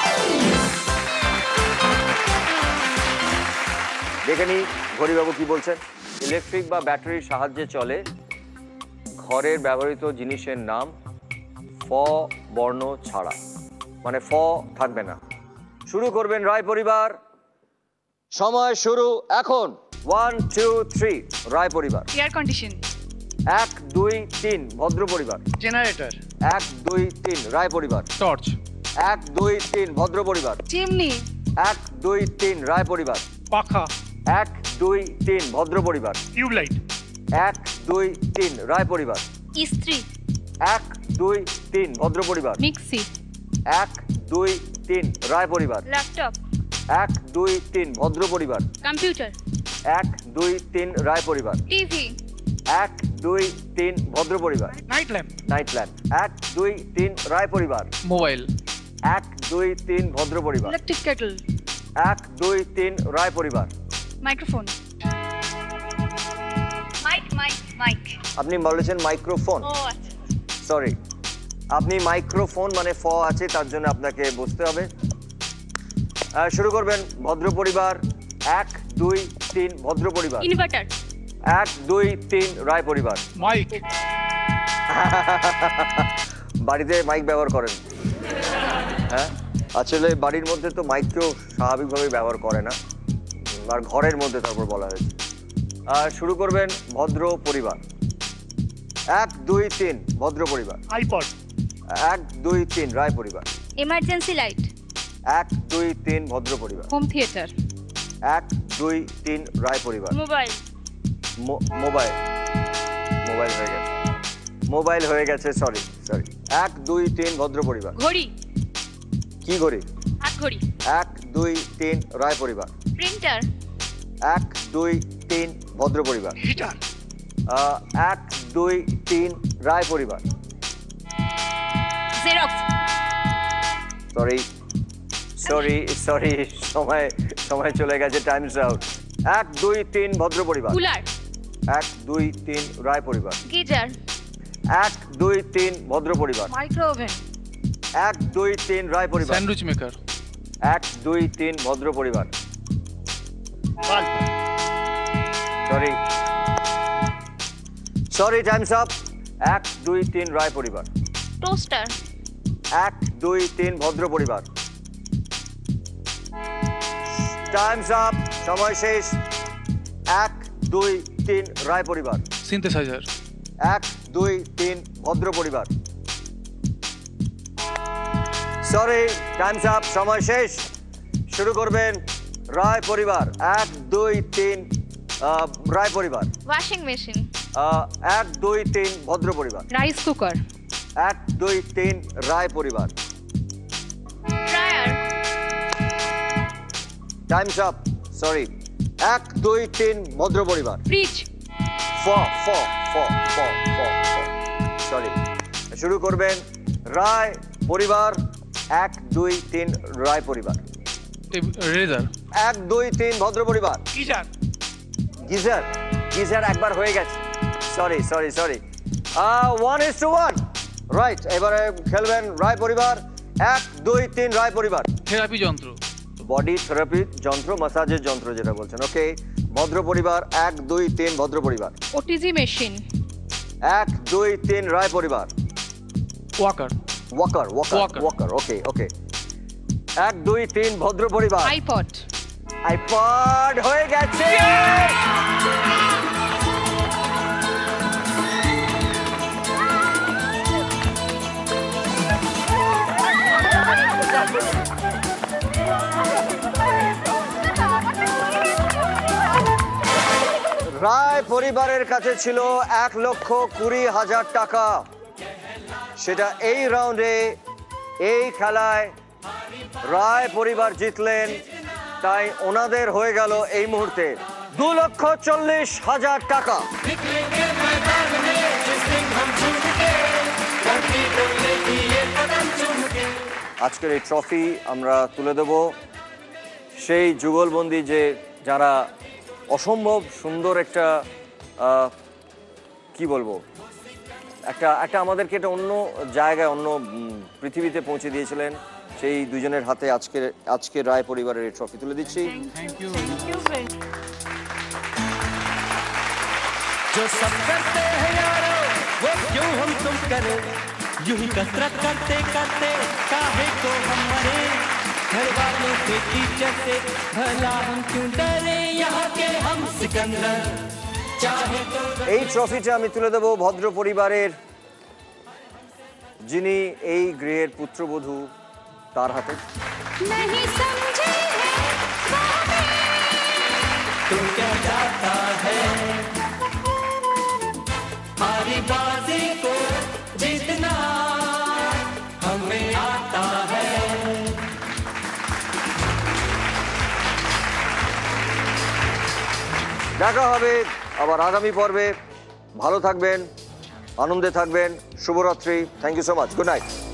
দেখে নি ঘড়িবাবু কি বলছেন। ইলেকট্রিক বা ব্যাটারির সাহায্যে চলে, ঘরের ব্যবহৃত জিনিসের নাম ফ বর্ণ ছাড়া, মানে ফ থাকবে না। শুরু করবেন রায় পরিবার, সময় শুরু এখন। ওয়ান টু থ্রি রায় পরিবার। Air condition. এক দুই তিন ভদ্র পরিবার। জেনারেটর। এক দুই তিন রায় পরিবার। টর্চ। এক দুই তিন ভদ্র পরিবার। চিমনি। এক দুই তিন রায় পরিবার। পাখা। এক দুই তিন ভদ্র পরিবার। টিউবলাইট। এক দুই তিন রায় পরিবার। ইস্ত্রি। এক দুই তিন ভদ্র পরিবার। মিক্সি। এক দুই তিন রায় পরিবার। ল্যাপটপ। এক দুই তিন ভদ্র পরিবার। কম্পিউটার। এক দুই তিন রায় পরিবার। টিভি। এক দুই তিন ভদ্র পরিবার। Night lamp. Night lamp. এক দুই তিন রায় পরিবার। মোবাইল। এক দুই তিন ভদ্র পরিবার। Electric kettle. এক দুই তিন রায় পরিবার। মাইক্রোফোন। Mic mic mic. আপনি বলেছেন মাইক্রোফোন। ও আচ্ছা, সরি, আপনি মাইক্রোফোন মানে ফ আছে, তার জন্য আপনাকে বুঝতে হবে। আহ, শুরু করবেন ভদ্র পরিবার। এক দুই তিন ভদ্র পরিবার। ইনভার্টার। এক দুই তিন রায় পরিবার। মাইক। বাড়িতে মাইক ব্যবহার করেন। হ্যাঁ, আসলে বাড়ির মধ্যে তো মাইককেও স্বাভাবিকভাবে ব্যবহার করে না, আর ঘরের মধ্যে তারপর বলা হয়েছে। আর শুরু করবেন ভদ্র পরিবার। এক দুই তিন ভদ্র পরিবার। আইপড। এক দুই তিন রায় পরিবার। Emergency light. এক দুই তিন ভদ্র পরিবার। Home theatre. এক দুই তিন রায় পরিবার। মোবাইল। মোবাইল মোবাইল হয়ে গেছে মোবাইল হয়ে গেছে সরি সরি এক দুই তিন ভদ্র পরিবার। ঘড়ি। কি ঘড়ি? হাত ঘড়ি। এক দুই তিন রায় পরিবার। প্রিন্টার। এক দুই তিন ভদ্র পরিবার। হিটার। এক দুই তিন রায় পরিবার। জেরক্স। সরি সরি সরি সময় সময় চলে গেছে, টাইমস আউট। এক দুই তিন ভদ্র পরিবার। কুলার। এক দুই তিন রায় পরিবার। গিজার। এক দুই তিন ভদ্র পরিবার। মাইক্রোওভেন। এক দুই তিন রায় পরিবার। Sandwich maker. এক দুই তিন ভদ্র পরিবার। Sorry sorry time's up. এক দুই তিন রায় পরিবার। টোস্টার। এক দুই তিন ভদ্র পরিবার। টাইমস আপ, সময় শেষ। এক দুই তিন রায় পরিবার। সিনথেসাইজার। এক দুই তিন ভদ্র পরিবার। সরি টাইমস আপ, সময় শেষ। শুরু করবেন রায় পরিবার। এক দুই তিন রায় পরিবার। Washing machine. এক দুই তিন ভদ্র পরিবার। Rice cooker. এক দুই তিন রায় পরিবার। ড্রায়ার। Time's up, sorry. এক দুই তিন ভদ্র পরিবার। ফ্রিজ। ফ ফ ফ ফ ফ সরি। শুরু করবেন রায় পরিবার। এক দুই তিন রায় পরিবার। রেজার। এক দুই তিন ভদ্র পরিবার। গিজার। গিজার গিজার একবার হয়ে গেছে, sorry sorry sorry. One is two one right. এবারে খেলবেন রায় পরিবার। এক দুই তিন রায় পরিবার। থেরাপি যন্ত্র। বডি থেরাপি যন্ত্র, মাসাজের যন্ত্র যেটা বলছেন। ওকে, ভদ্র পরিবার। এক দুই তিন ভদ্র পরিবার। OTG machine. এক দুই তিন রায় পরিবার। ওয়াকার। ওয়াকার ওয়াকার ওয়াকার ওকে ওকে। এক দুই তিন ভদ্র পরিবার। আইপড। আইপড হয়ে গেছে। রায় পরিবারের কাছে ছিল এক লক্ষ কুড়ি হাজার টাকা। সেটা এই রাউন্ডে, এই খেলায় রায় পরিবার জিতলেন, তাই ওনাদের হয়ে গেল এই মুহূর্তে দু লক্ষ চল্লিশ হাজার টাকা। আজকের এই ট্রফি আমরা তুলে দেব সেই যুগলবন্দি যে যারা অসম্ভব সুন্দর একটা কি বলবো একটা একটা আমাদেরকে একটা অন্য জায়গায়, অন্য পৃথিবীতে পৌঁছে দিয়েছিলেন। সেই দুজনের হাতে আজকের আজকের রায় পরিবারের এই ট্রফি তুলে দিচ্ছি। Thank you. जो सब करते हैं यारो वो क्यों हम तुम करे, यूं ही कसरत करते करते काहे को हम मरे, घर वालों से टीचर से भला हम क्यों डरे, यहाँ के हम सिकंदर चाहे तो। এই ট্রফিটা আমি তুলে দেব ভদ্র পরিবারের যিনি এই গৃহের পুত্রবধূ তার হাতে। नहीं समझे तू क्या चाहता है, हमारी बाजी को जीतना हमें आता है। দেখা হবে আবার আগামী পর্বে। ভালো থাকবেন, আনন্দে থাকবেন। শুভরাত্রি। Thank you so much. Good night.